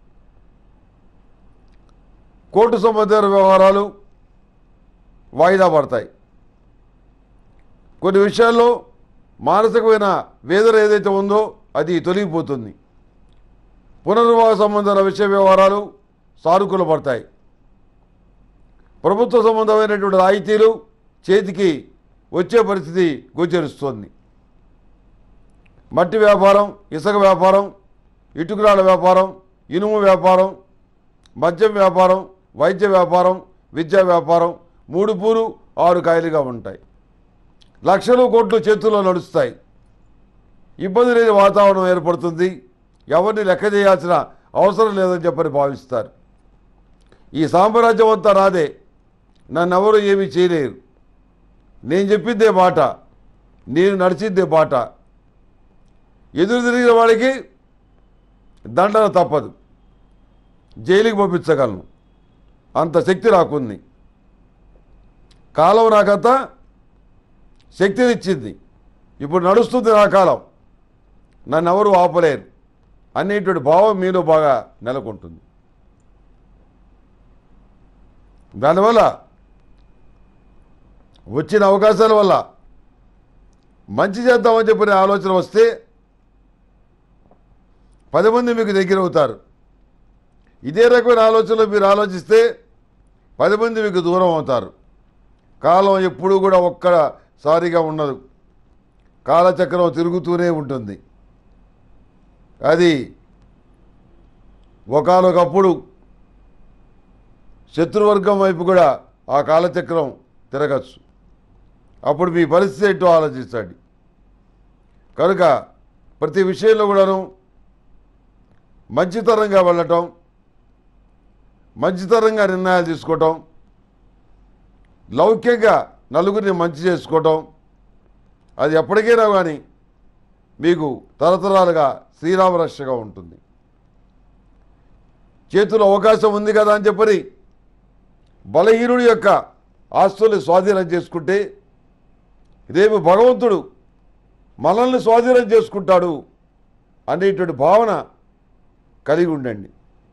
కోర్టు సంబంధించిన వ్యవహారాలు వాయిదా పడతాయి. కొన్ని విషయాల్లో మానసికమైన వేదన ఏదైతే ఉందో అది తొలగిపోతుంది. పునర్వివాహ సంబంధాల విషయ వ్యవహారాలు సానుకూల పడతాయి. ప్రభుత్వ సంబంధమైనటువంటి రాయితీలు చేతికి వచ్చే పరిస్థితి గోచరిస్తోంది. మట్టి వ్యాపారం, ఇసుక వ్యాపారం, ఇటుకరాళ్ళ వ్యాపారం, ఇనుము వ్యాపారం, మద్యం వ్యాపారం, వైద్య వ్యాపారం, విద్యా వ్యాపారం 3 పూలు 6 కాయలుగా ఉంటాయి. లక్షలు కోట్లు చేతుల్లో నడుస్తాయి. ఇబ్బంది లేని వాతావరణం ఏర్పడుతుంది. ఎవరిని లెక్క చేయాల్సిన అవసరం లేదని చెప్పని భావిస్తారు. ఈ సామ్రాజ్యం అంతా నాదే, నన్నెవరూ ఏమీ చేయలేరు, నేను చెప్పిందే మాట, నేను నడిచిందే బాట, ఎదురు తిరిగిన వాడికి దండన తప్పదు, జైలుకి పంపించగలను, అంత శక్తి నాకుంది. కాలం నాకంతా శక్తినిచ్చింది, ఇప్పుడు నడుస్తుంది నా కాలం, నన్ను ఎవరు ఆపలేరు అనేటువంటి భావం మీలో బాగా నెలకొంటుంది. దానివల్ల వచ్చిన అవకాశాల వల్ల మంచి చేద్దామని చెప్పిన ఆలోచన వస్తే 10 మంది మీకు దగ్గర అవుతారు. ఇదే రకమైన ఆలోచనలు మీరు ఆలోచిస్తే 10 మంది మీకు దూరం అవుతారు. కాలం ఎప్పుడూ కూడా ఒక్కసారిగా ఉండదు, కాలచక్రం తిరుగుతూనే ఉంటుంది. అది ఒకానొకప్పుడు శత్రువర్గం వైపు కూడా ఆ కాలచక్రం తిరగచ్చు. అప్పుడు మీ పరిస్థితి ఏంటో ఆలోచించండి. కనుక ప్రతి విషయంలో కూడాను మంచితనంగా వెళ్ళటం, మంచితనంగా నిర్ణయాలు తీసుకోవటం, లౌక్యంగా నలుగురిని మంచి చేసుకోవటం, అది ఎప్పటికైనా కానీ మీకు తరతరాలుగా శ్రీరామరక్షగా ఉంటుంది. చేతిలో అవకాశం ఉంది కదా అని చెప్పని బలహీనుడి యొక్క ఆస్తుల్ని స్వాధీనం చేసుకుంటే రేపు భగవంతుడు మనల్ని స్వాధీనం చేసుకుంటాడు అనేటువంటి భావన కలిగి ఉండండి.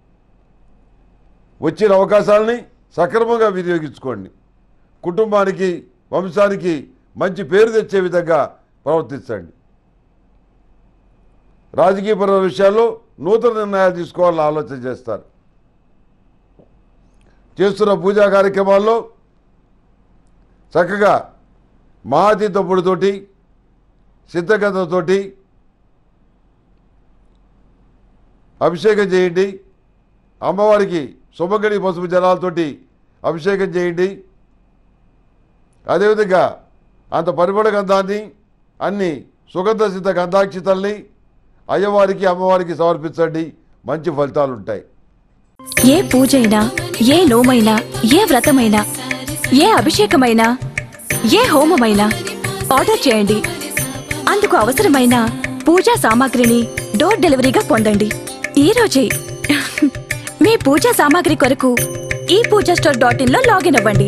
వచ్చిన అవకాశాలని సక్రమంగా వినియోగించుకోండి. కుటుంబానికి, వంశానికి మంచి పేరు తెచ్చే విధంగా ప్రవర్తించండి. రాజకీయపరమైన విషయాల్లో నూతన నిర్ణయాలు తీసుకోవాలని ఆలోచన చేస్తారు. చేస్తున్న పూజా కార్యక్రమాల్లో చక్కగా మహాతి తప్పుడుతోటి, సిద్ధగంధంతోటి అభిషేకం చేయండి. అమ్మవారికి శుభగడి పసుపు జలాలతోటి అభిషేకం చేయండి. అదేవిధంగా అంత పరిమళ గంధాన్ని, అన్ని సుగంధ సిద్ధ గంధాక్షితల్ని అయ్యవారికి, అమ్మవారికి సమర్పించండి. మంచి ఫలితాలు ఉంటాయి. ఏ పూజైనా, ఏ నోమైనా, ఏ వ్రతమైనా, ఏ అభిషేకమైనా, ఏ హోమమైనా ఆర్డర్ చేయండి. అందుకు అవసరమైన పూజా సామాగ్రిని డోర్ డెలివరీగా పొందండి ఈ రోజే. మీ పూజా సామాగ్రి కొరకు ePoojaStore.in లో లాగిన్ అవ్వండి.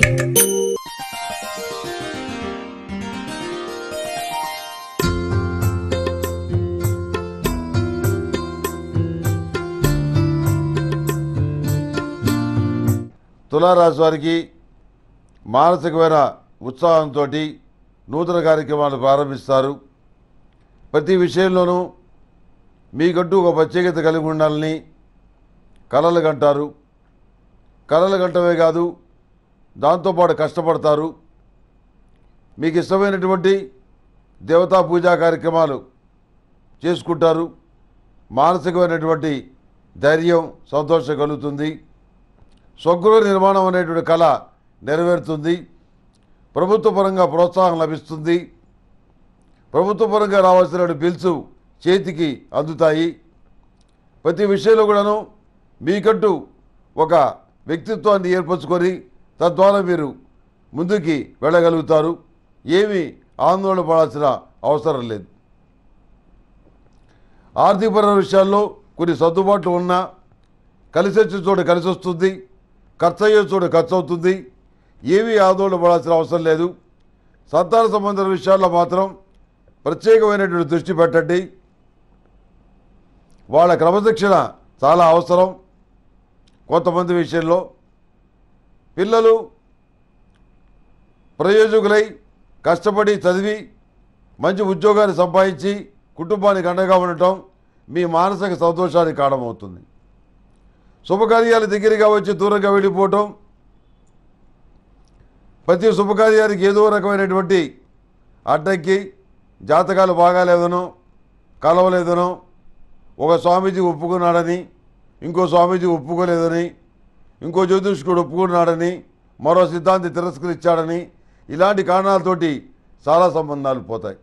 తులారాశి వారికి మానసికమైన ఉత్సాహంతో నూతన కార్యక్రమాలు ప్రారంభిస్తారు. ప్రతి విషయంలోనూ మీకంటూ ఒక ప్రత్యేకత కలిగి ఉండాలని కలలు కంటారు. కలలు కంటమే కాదు, దాంతోపాటు కష్టపడతారు. మీకు ఇష్టమైనటువంటి దేవతా పూజా కార్యక్రమాలు చేసుకుంటారు. మానసికమైనటువంటి ధైర్యం, సంతోషం కలుగుతుంది. స్వగృహ నిర్మాణం అనేటువంటి కళ నెరవేరుతుంది. ప్రభుత్వ పరంగా ప్రోత్సాహం లభిస్తుంది. ప్రభుత్వ పరంగా రావాల్సిన బిల్స్ చేతికి అందుతాయి. ప్రతి విషయంలో కూడాను మీకంటూ ఒక వ్యక్తిత్వాన్ని ఏర్పరచుకొని తద్వారా మీరు ముందుకి వెళ్ళగలుగుతారు. ఏమీ ఆందోళన పడాల్సిన అవసరం లేదు. ఆర్థికపరమైన విషయాల్లో కొన్ని సర్దుబాట్లు ఉన్నా కలిసి వచ్చే చోట కలిసి వస్తుంది, ఖర్చు అయ్యే చోట ఖర్చు అవుతుంది. ఏమీ ఆందోళన పడాల్సిన అవసరం లేదు. సంతాన సంబంధ విషయాల్లో మాత్రం ప్రత్యేకమైనటువంటి దృష్టి పెట్టండి. వాళ్ళ క్రమశిక్షణ చాలా అవసరం. కొంతమంది విషయంలో పిల్లలు ప్రయోజకులై కష్టపడి చదివి మంచి ఉద్యోగాన్ని సంపాదించి కుటుంబానికి అండగా ఉండటం మీ మానసిక సంతోషానికి కారణమవుతుంది. శుభకార్యాలు దగ్గరగా వచ్చి దూరంగా వెళ్ళిపోవటం, ప్రతి శుభకార్యానికి ఏదో రకమైనటువంటి అడ్డంకి, జాతకాలు బాగాలేదనో కలవలేదనో, ఒక స్వామీజీ ఒప్పుకున్నాడని ఇంకో స్వామీజీ ఒప్పుకోలేదని, ఇంకో జ్యోతిష్కుడు ఒప్పుకున్నాడని, మరో సిద్ధాంతి తిరస్కరించాడని, ఇలాంటి కారణాలతోటి చాలా సంబంధాలు పోతాయి.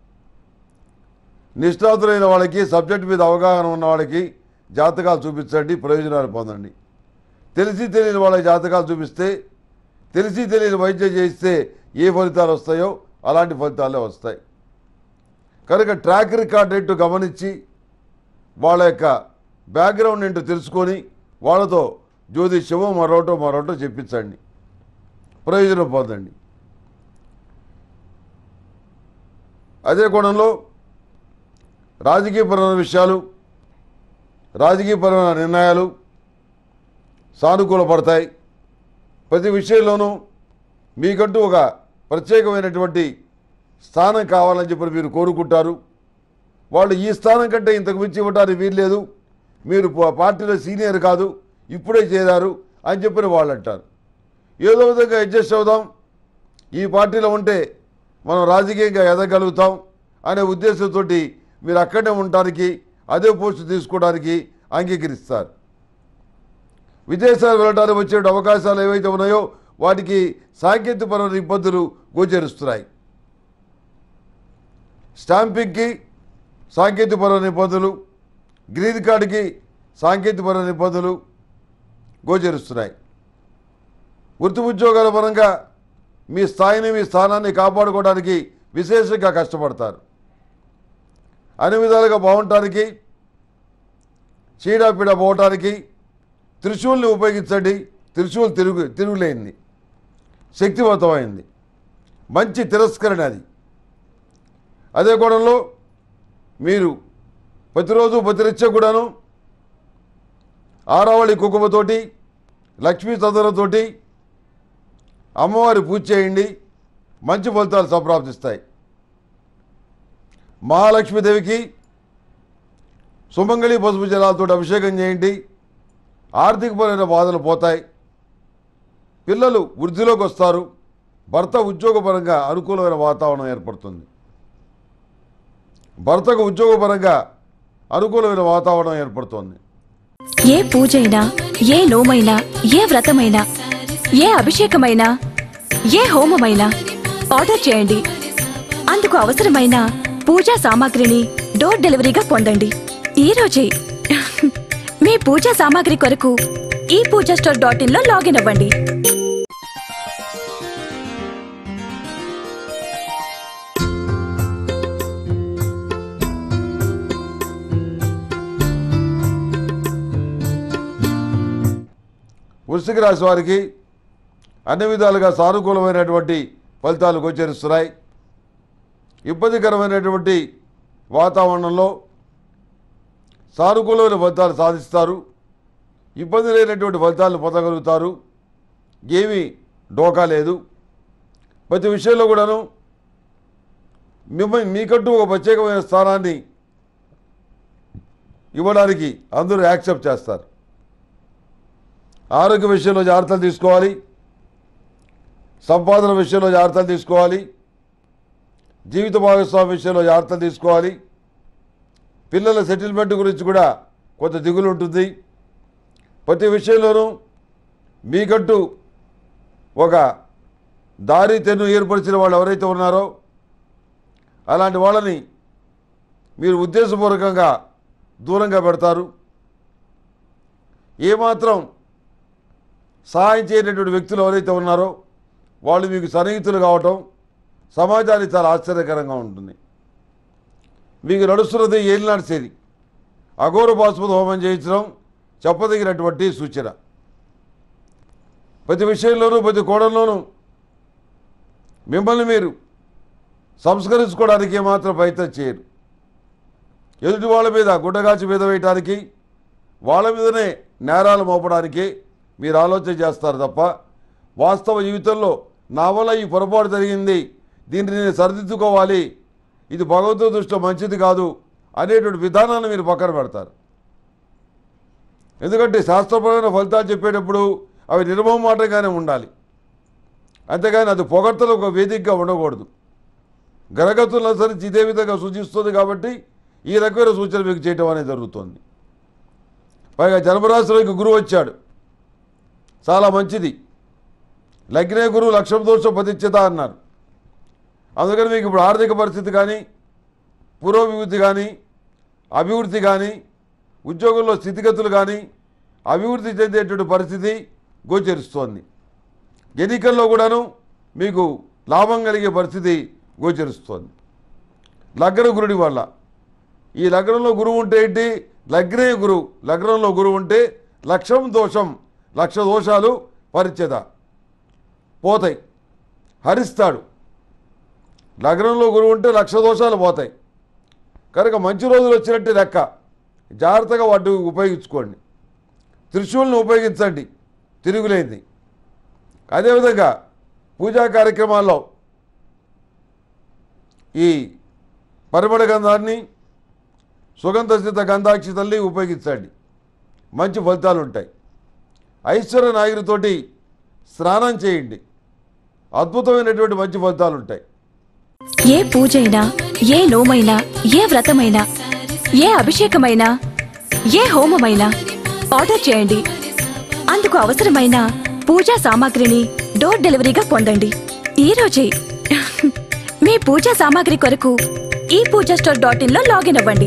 నిష్ణాతులైన వాళ్ళకి, సబ్జెక్ట్ మీద అవగాహన ఉన్న వాళ్ళకి జాతకాలు చూపించండి, ప్రయోజనాలు పొందండి. తెలిసి తెలియని వాళ్ళకి జాతకాలు చూపిస్తే, తెలిసి తెలియని వైద్యం చేయిస్తే ఏ ఫలితాలు వస్తాయో అలాంటి ఫలితాలే వస్తాయి. కనుక ట్రాక్ రికార్డ్ ఏంటో గమనించి వాళ్ళ యొక్క బ్యాక్గ్రౌండ్ ఏంటో తెలుసుకొని వాళ్ళతో జ్యోతిష్యమో మరోటో చెప్పించండి, ప్రయోజనం పొందండి. అదే కోణంలో రాజకీయపరమైన విషయాలు, రాజకీయపరమైన నిర్ణయాలు సానుకూలపడతాయి. ప్రతి విషయంలోనూ మీకంటూ ఒక ప్రత్యేకమైనటువంటి స్థానం కావాలని చెప్పి మీరు కోరుకుంటారు. వాళ్ళు ఈ స్థానం కంటే ఇంతకు మించి ఇవ్వడానికి వీల్లేదు, మీరు పార్టీలో సీనియర్ కాదు, ఇప్పుడే చేరారు అని చెప్పిన వాళ్ళు అంటారు. ఏదో విధంగా అడ్జస్ట్ అవుదాం, ఈ పార్టీలో ఉంటే మనం రాజకీయంగా ఎదగలుగుతాం అనే ఉద్దేశంతో మీరు అక్కడే ఉండటానికి, అదే పోస్టు తీసుకోవడానికి అంగీకరిస్తారు. విదేశాలు వెళ్ళడానికి వచ్చే అవకాశాలు ఏవైతే ఉన్నాయో వాటికి సాంకేతికపరమైన ఇబ్బందులు గోచరిస్తున్నాయి. స్టాంపింగ్కి సాంకేతికపరమైన ఇబ్బందులు, గ్రీన్ కార్డుకి సాంకేతికపరమైన ఇబ్బందులు గోచరిస్తున్నాయి. వృత్తి ఉద్యోగాల పరంగా మీ స్థాయిని, మీ స్థానాన్ని కాపాడుకోవడానికి విశేషంగా కష్టపడతారు. అన్ని విధాలుగా బాగుండటానికి, చీడాపీడ పోవటానికి త్రిశూల్ని ఉపయోగించండి. త్రిశూల్ తిరుగులేనిది, శక్తివంతమైంది, మంచి తిరస్కరణ అది. అదే కోణంలో మీరు ప్రతిరోజు ప్రతినిత్యం కూడాను ఆరావళి కుంకుమతోటి, లక్ష్మీ చందనంతోటి అమ్మవారి పూజ చేయండి, మంచి ఫలితాలు సంప్రాప్తిస్తాయి. మహాలక్ష్మీదేవికి సుమంగళి పసుపు జలాలతో అభిషేకం చేయండి, ఆర్థికపరమైన బాధలు పోతాయి. పిల్లలు వృద్ధిలోకి వస్తారు, భర్త ఉద్యోగపరంగా అనుకూలమైన వాతావరణం ఏర్పడుతుంది. భర్తకు ఉద్యోగపరంగా అనుకూలమైన వాతావరణం ఏర్పడుతుంది. ఏ పూజైనా, ఏ నోమైనా, ఏ వ్రతమైనా, ఏ అభిషేకమైనా, ఏ హోమమైనా ఆర్డర్ చేయండి. అందుకు అవసరమైన పూజా సామాగ్రిని డోర్ డెలివరీగా పొందండి ఈ రోజే. మీ పూజా సామాగ్రి కొరకు ePoojaStore.in లో లాగిన్ అవ్వండి. వృశ్చిక రాశి వారికి అన్ని విధాలుగా సానుకూలమైనటువంటి ఫలితాలు గోచరిస్తున్నాయి. ఇబ్బందికరమైనటువంటి వాతావరణంలో సానుకూలమైన ఫలితాలు సాధిస్తారు. ఇబ్బంది లేనటువంటి ఫలితాలను పొందగలుగుతారు. ఏమీ డోకా లేదు. ప్రతి విషయంలో కూడాను మీకంటూ ఒక ప్రత్యేకమైన స్థానాన్ని ఇవ్వడానికి అందరూ యాక్సెప్ట్ చేస్తారు. ఆరోగ్య విషయంలో జాగ్రత్తలు తీసుకోవాలి, సంపాదన విషయంలో జాగ్రత్తలు తీసుకోవాలి, జీవిత భాగస్వామి విషయంలో జాగ్రత్తలు తీసుకోవాలి. పిల్లల సెటిల్మెంట్ గురించి కూడా కొంత దిగులు ఉంటుంది. ప్రతి విషయంలోనూ మీకంటూ ఒక దారి తెన్ను ఏర్పరిచిన వాళ్ళు ఎవరైతే ఉన్నారో అలాంటి వాళ్ళని మీరు ఉద్దేశపూర్వకంగా దూరంగా పెడతారు. ఏమాత్రం సహాయం చేయనటువంటి వ్యక్తులు ఎవరైతే ఉన్నారో వాళ్ళు మీకు సన్నిహితులు కావటం సమాజానికి చాలా ఆశ్చర్యకరంగా ఉంటుంది. మీకు నడుస్తున్నది ఏలినాటి శని, అఘోర పాశుపత హోమం చేయించడం చెప్పదగినటువంటి సూచన. ప్రతి విషయంలోనూ, ప్రతి కోణంలోనూ మిమ్మల్ని మీరు సంస్కరించుకోవడానికి ఏమాత్రం ప్రయత్నం చేయరు. ఎదుటి వాళ్ళ మీద గుడ్డగాచి మీద వేయటానికి, వాళ్ళ మీదనే నేరాలు మోపడానికి మీరు ఆలోచన చేస్తారు తప్ప వాస్తవ జీవితంలో నా వల్ల ఈ పొరపాటు జరిగింది, దీన్ని నేను సరిదిద్దుకోవాలి, ఇది భగవంతుడి దృష్టిలో మంచిది కాదు అనేటువంటి విధానాన్ని మీరు పక్కన పెడతారు. ఎందుకంటే శాస్త్రపరమైన ఫలితాలు చెప్పేటప్పుడు అవి నిర్మమాటంగానే ఉండాలి, అంతేగాని అది పొగడ్తలు ఒక వేదికగా ఉండకూడదు. గ్రహగతులను అనుసరించి ఇదే విధంగా సూచిస్తుంది కాబట్టి ఈ రకమైన సూచన మీకు చేయటం అనేది జరుగుతుంది. పైగా జన్మరాశిలోకి గురువు వచ్చాడు, చాలా మంచిది. లగ్నే గురువు లక్ష్యం దోషం పతిచ్యత అన్నారు. అందుకని మీకు ఇప్పుడు ఆర్థిక పరిస్థితి కానీ, పురోభివృద్ధి కానీ, అభివృద్ధి కానీ, ఉద్యోగంలో స్థితిగతులు కానీ అభివృద్ధి చెందేటువంటి పరిస్థితి గోచరిస్తోంది. ఎన్నికల్లో కూడాను మీకు లాభం కలిగే పరిస్థితి గోచరిస్తోంది లగ్న గురుడి వల్ల. ఈ లగ్నంలో గురువు ఉంటే ఏంటి? లగ్నే గురువు, లగ్నంలో గురువు ఉంటే లక్ష్యం దోషం, లక్ష దోషాలు పరిచ్ఛేద పోతాయి, హరిస్తాడు. లగ్నంలో గురువు ఉంటే లక్ష దోషాలు పోతాయి. కనుక మంచి రోజులు వచ్చినట్టు లెక్క, జాగ్రత్తగా వాటిని ఉపయోగించుకోండి. త్రిశూల్ని ఉపయోగించండి, తిరుగులేంది. అదేవిధంగా పూజా కార్యక్రమాల్లో ఈ పరిమళ గంధాన్ని, సుగంధ సిద్ధ గంధాక్షితల్ని ఉపయోగించండి, మంచి ఫలితాలు ఉంటాయి. ఐశ్వర్య నాయకుడితోటి స్నానం చేయండి, అద్భుతమైనటువంటి మంచి ఫలితాలు ఉంటాయి. ఏ పూజైనా, ఏ నోమైనా, ఏ వ్రతమైనా, ఏ అభిషేకమైనా, ఏ హోమమైనా ఆర్డర్ చేయండి. అందుకు అవసరమైన పూజా సామాగ్రిని డోర్ డెలివరీగా పొందండి ఈ రోజే. మీ పూజా సామాగ్రి కొరకు ePoojaStore.in లో లాగిన్ అవ్వండి.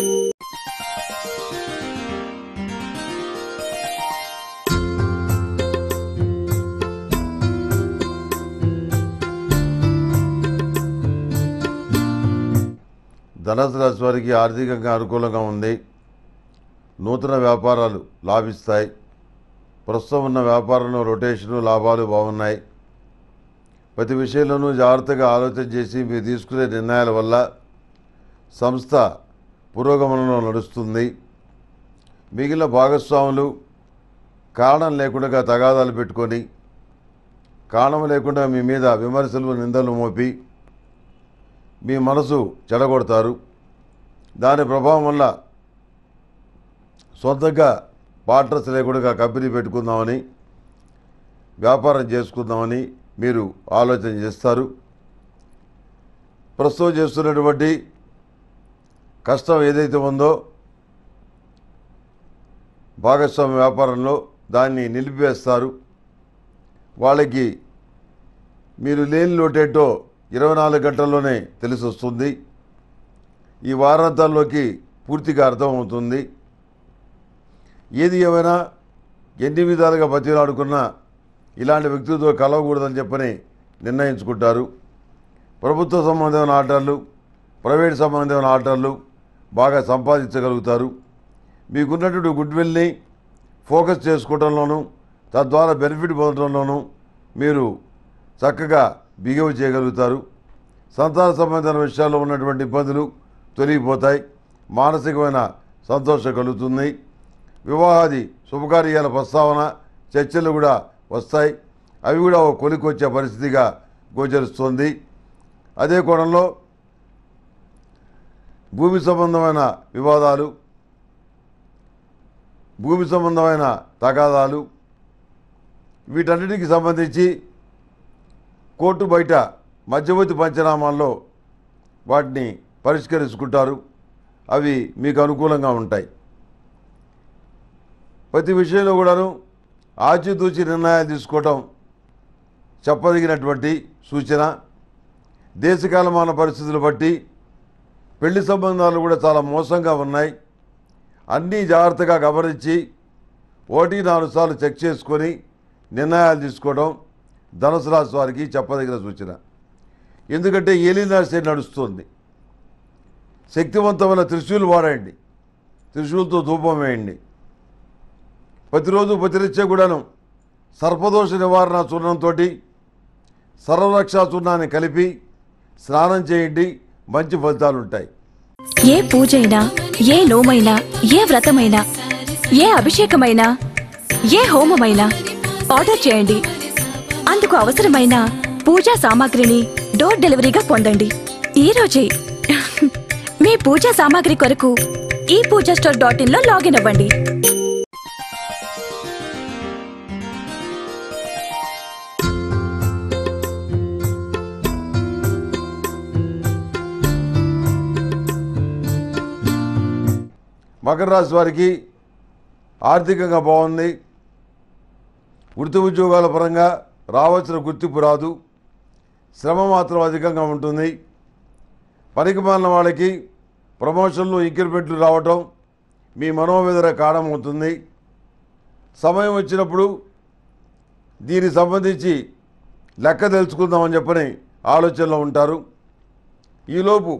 ధనుసు రాశి వారికి ఆర్థికంగా అనుకూలంగా ఉంది. నూతన వ్యాపారాలు లాభిస్తాయి. ప్రస్తుతం ఉన్న వ్యాపారంలో రొటేషను లాభాలు బాగున్నాయి. ప్రతి విషయంలోనూ జాగ్రత్తగా ఆలోచన చేసి మీరు తీసుకునే నిర్ణయాల వల్ల సంస్థ పురోగమనంలో నడుస్తుంది. మిగిలిన భాగస్వాములు కారణం లేకుండా తగాదాలు పెట్టుకొని, కారణం లేకుండా మీ మీద విమర్శలు నిందలు మోపి మీ మనసు చెడగొడతారు. దాని ప్రభావం వల్ల సొంతంగా పార్ట్నర్స్ లేకుండా కంపెనీ పెట్టుకుందామని, వ్యాపారం చేసుకుందామని మీరు ఆలోచన చేస్తారు. ప్రస్తుతం చేస్తున్నటువంటి కష్టం ఏదైతే ఉందో భాగస్వామ్య వ్యాపారంలో దాన్ని నిలిపివేస్తారు. వాళ్ళకి మీరు లేని లోటేటో 24 గంటల్లోనే తెలిసి వస్తుంది. ఈ వారాంతాల్లోకి పూర్తిగా అర్థమవుతుంది. ఏది ఏమైనా ఎన్ని విధాలుగా బతిలాడుకున్నా ఇలాంటి వ్యక్తులతో కలవకూడదని చెప్పని నిర్ణయించుకుంటారు. ప్రభుత్వ సంబంధమైన ఆర్డర్లు, ప్రైవేట్ సంబంధమైన ఆర్డర్లు బాగా సంపాదించగలుగుతారు. మీకున్నటువంటి గుడ్విల్ని ఫోకస్ చేసుకోవడంలోనూ తద్వారా బెనిఫిట్ పొందడంలోనూ మీరు చక్కగా బిహేవ్ చేయగలుగుతారు. సంతాన సంబంధమైన విషయాల్లో ఉన్నటువంటి ఇబ్బందులు తొలగిపోతాయి. మానసికమైన సంతోషం కలుగుతుంది. వివాహాది శుభకార్యాల ప్రస్తావన చర్చలు కూడా వస్తాయి. అవి కూడా ఒక కొలికొచ్చే పరిస్థితిగా గోచరిస్తుంది. అదే కోణంలో భూమి సంబంధమైన వివాదాలు, భూమి సంబంధమైన తగాదాలు, వీటన్నిటికి సంబంధించి కోర్టు బయట మధ్యవర్తి పంచనామాల్లో వాటిని పరిష్కరించుకుంటారు. అవి మీకు అనుకూలంగా ఉంటాయి. ప్రతి విషయంలో కూడాను ఆచితూచి నిర్ణయాలు తీసుకోవటం చెప్పదగినటువంటి సూచన. దేశకాలమాన పరిస్థితులు బట్టి పెళ్లి సంబంధాలు కూడా చాలా మోసంగా ఉన్నాయి. అన్నీ జాగ్రత్తగా గమనించి 1-4 సార్లు చెక్ చేసుకొని నిర్ణయాలు తీసుకోవడం ధనుసు రాశి వారికి చెప్పదగిన సూచన. ఎందుకంటే ఏలినాశ నడుస్తుంది. శక్తివంతమైన త్రిశూలు వాడండి, త్రిశూలతో ధూపం వేయండి. ప్రతిరోజు ప్రతినిత్యం కూడాను సర్పదోష నివారణ చూర్ణంతో సర్వరక్షా చూర్ణాన్ని కలిపి స్నానం చేయండి. మంచి ఫలితాలు ఉంటాయి. ఏ పూజైనా, ఏ నోమైనా, ఏ వ్రతమైనా, ఏ అభిషేకమైనా, ఏ హోమమైనా ఆర్డర్ చేయండి. అందుకు అవసరమైన పూజా సామాగ్రిని డోర్ డెలివరీగా పొందండి ఈ రోజే. మీ పూజా సామాగ్రి కొరకు ePoojaStore.in లో లాగిన్ అవ్వండి. మకర రాశి వారికి ఆర్థికంగా బాగుంది. వృత్తి ఉద్యోగాల పరంగా రావాల్సిన గుర్తింపు రాదు. శ్రమ మాత్రం అధికంగా ఉంటుంది. పనికి మాలిన వాళ్ళకి ప్రమోషన్లు, ఇంక్రిమెంట్లు రావటం మీ మనోవేదన కారణమవుతుంది. సమయం వచ్చినప్పుడు దీనికి సంబంధించి లెక్క తెలుసుకుందామని చెప్పని ఆలోచనలో ఉంటారు. ఈలోపు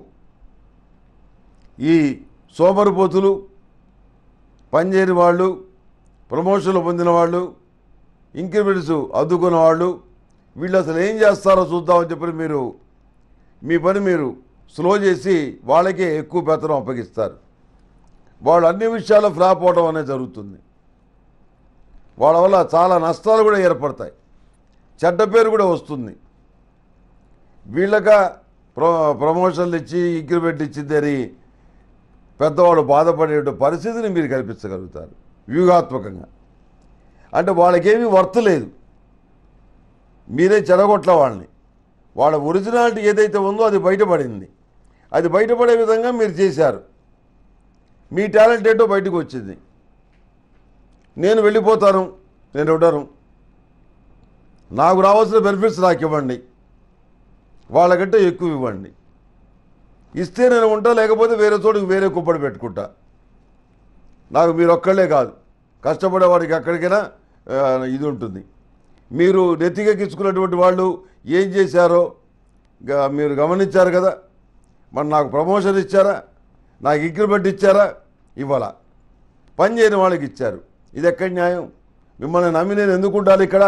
ఈ సోమరిపోతులు, పనిచేయని వాళ్ళు, ప్రమోషన్లు పొందిన వాళ్ళు, ఇంక్రిమెంట్స్ అద్దుకున్న వాళ్ళు, వీళ్ళు అసలు ఏం చేస్తారో చూద్దామని చెప్పి మీరు మీ పని మీరు స్లో చేసి వాళ్ళకే ఎక్కువ వేతనం అప్పగిస్తారు. వాళ్ళు అన్ని విషయాల్లో ఫ్లాప్ అవడం అనేది జరుగుతుంది. వాళ్ళ వల్ల చాలా నష్టాలు కూడా ఏర్పడతాయి. చెడ్డ పేరు కూడా వస్తుంది. వీళ్ళక ప్రమోషన్లు ఇచ్చి ఇంక్రిమెంట్ ఇచ్చిందని పెద్దవాళ్ళు బాధపడే పరిస్థితిని మీరు కల్పించగలుగుతారు వ్యూహాత్మకంగా. అంటే వాళ్ళకేమీ వర్త్ లేదు, మీరే చెడగొట్ల వాళ్ళని. వాళ్ళ ఒరిజినాలిటీ ఏదైతే ఉందో అది బయటపడింది. అది బయటపడే విధంగా మీరు చేశారు. మీ టాలెంట్ ఏంటో బయటకు వచ్చింది. నేను వెళ్ళిపోతాను, నేను ఉండను, నాకు రావాల్సిన బెనిఫిట్స్ నాకు ఇవ్వండి, వాళ్ళకంటే ఎక్కువ ఇవ్వండి, ఇస్తే నేను ఉంటా, లేకపోతే వేరే చోటుకి వేరే కుప్పడి పెట్టుకుంటా. నాకు మీరు ఒక్కళ్ళే కాదు, కష్టపడేవాడికి ఎక్కడికైనా ఇది ఉంటుంది. మీరు నెత్తికెక్కించుకున్నటువంటి వాళ్ళు ఏం చేశారో మీరు గమనించారు కదా. మరి నాకు ప్రమోషన్ ఇచ్చారా, నాకు ఇంక్రిమెంట్ ఇచ్చారా? ఇవ్వాలా. పని చేయని వాళ్ళకి ఇచ్చారు. ఇది ఎక్కడి న్యాయం? మిమ్మల్ని నమ్మి నేను ఎందుకు ఉండాలి ఇక్కడ?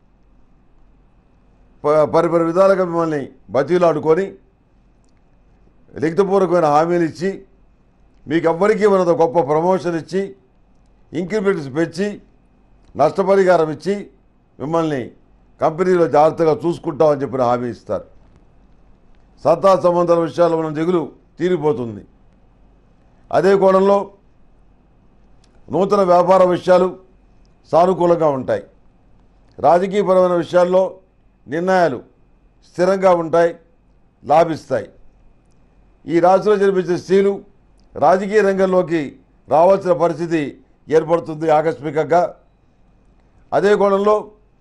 పరిపరి విధాలుగా మిమ్మల్ని బతీలాడుకొని లిఖితపూర్వకమైన హామీలు ఇచ్చి, మీకు ఎవ్వరికీ ఉన్నత గొప్ప ప్రమోషన్ ఇచ్చి, ఇంక్రిమెంట్స్ పెంచి, నష్టపరిహారం ఇచ్చి, మిమ్మల్ని కంపెనీలో జాగ్రత్తగా చూసుకుంటామని చెప్పిన హామీ ఇస్తారు. సత్తా సంబంధాల విషయాల్లో మనం దిగులు తీరిపోతుంది. అదే కోణంలో నూతన వ్యాపార విషయాలు సానుకూలంగా ఉంటాయి. రాజకీయపరమైన విషయాల్లో నిర్ణయాలు స్థిరంగా ఉంటాయి, లాభిస్తాయి. ఈ రాశిలో జన్మించిన స్త్రీలు రాజకీయ రంగంలోకి రావాల్సిన పరిస్థితి ఏర్పడుతుంది ఆకస్మికంగా. అదే కోణంలో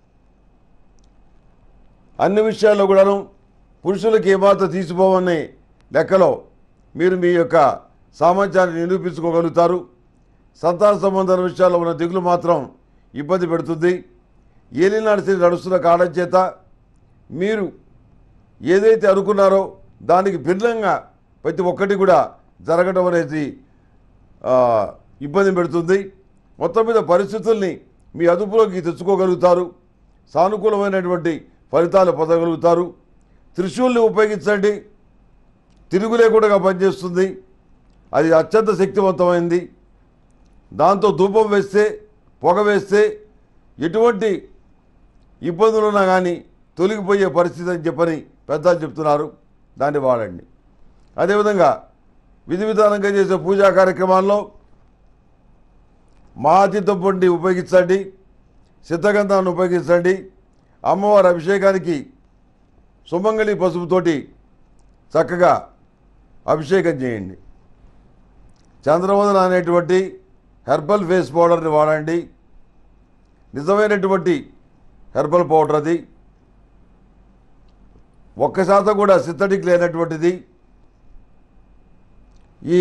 అన్ని విషయాల్లో కూడాను పురుషులకి ఏమాత్రం తీసిపోవని లెక్కలో మీరు మీ యొక్క సామర్థ్యాన్ని నిరూపించుకోగలుగుతారు. సంతాన సంబంధాల విషయాల్లో ఉన్న దిగులు మాత్రం ఇబ్బంది పెడుతుంది. ఏలినాడు శని నడుస్తున్న కారణం చేత మీరు ఏదైతే అనుకున్నారో దానికి భిన్నంగా ప్రతి ఒక్కటి కూడా జరగడం అనేది ఇబ్బంది పెడుతుంది. మొత్తం మీద పరిస్థితుల్ని మీ అదుపులోకి తెచ్చుకోగలుగుతారు. సానుకూలమైనటువంటి ఫలితాలు పొందగలుగుతారు. త్రిశూల్ని ఉపయోగించండి, తిరుగు లేకుండా పనిచేస్తుంది. అది అత్యంత శక్తివంతమైంది. దాంతో ధూపం వేస్తే, పొగ వేస్తే ఎటువంటి ఇబ్బందులున్నా కానీ తొలగిపోయే పరిస్థితి అని చెప్పని పెద్దలు చెప్తున్నారు. దాన్ని వాడండి. అదేవిధంగా విధి విధానంగా చేసే పూజా కార్యక్రమాల్లో మహాతీర్థం పొండి ఉపయోగించండి, సిద్ధగంధాన్ని ఉపయోగించండి. అమ్మవారి అభిషేకానికి సుమంగళి పసుపుతోటి చక్కగా అభిషేకం చేయండి. చంద్రవదన అనేటువంటి హెర్బల్ ఫేస్ పౌడర్ని వాడండి. నిజమైనటువంటి హెర్బల్ పౌడర్ అది. 1% కూడా సింథటిక్ లేనటువంటిది. ఈ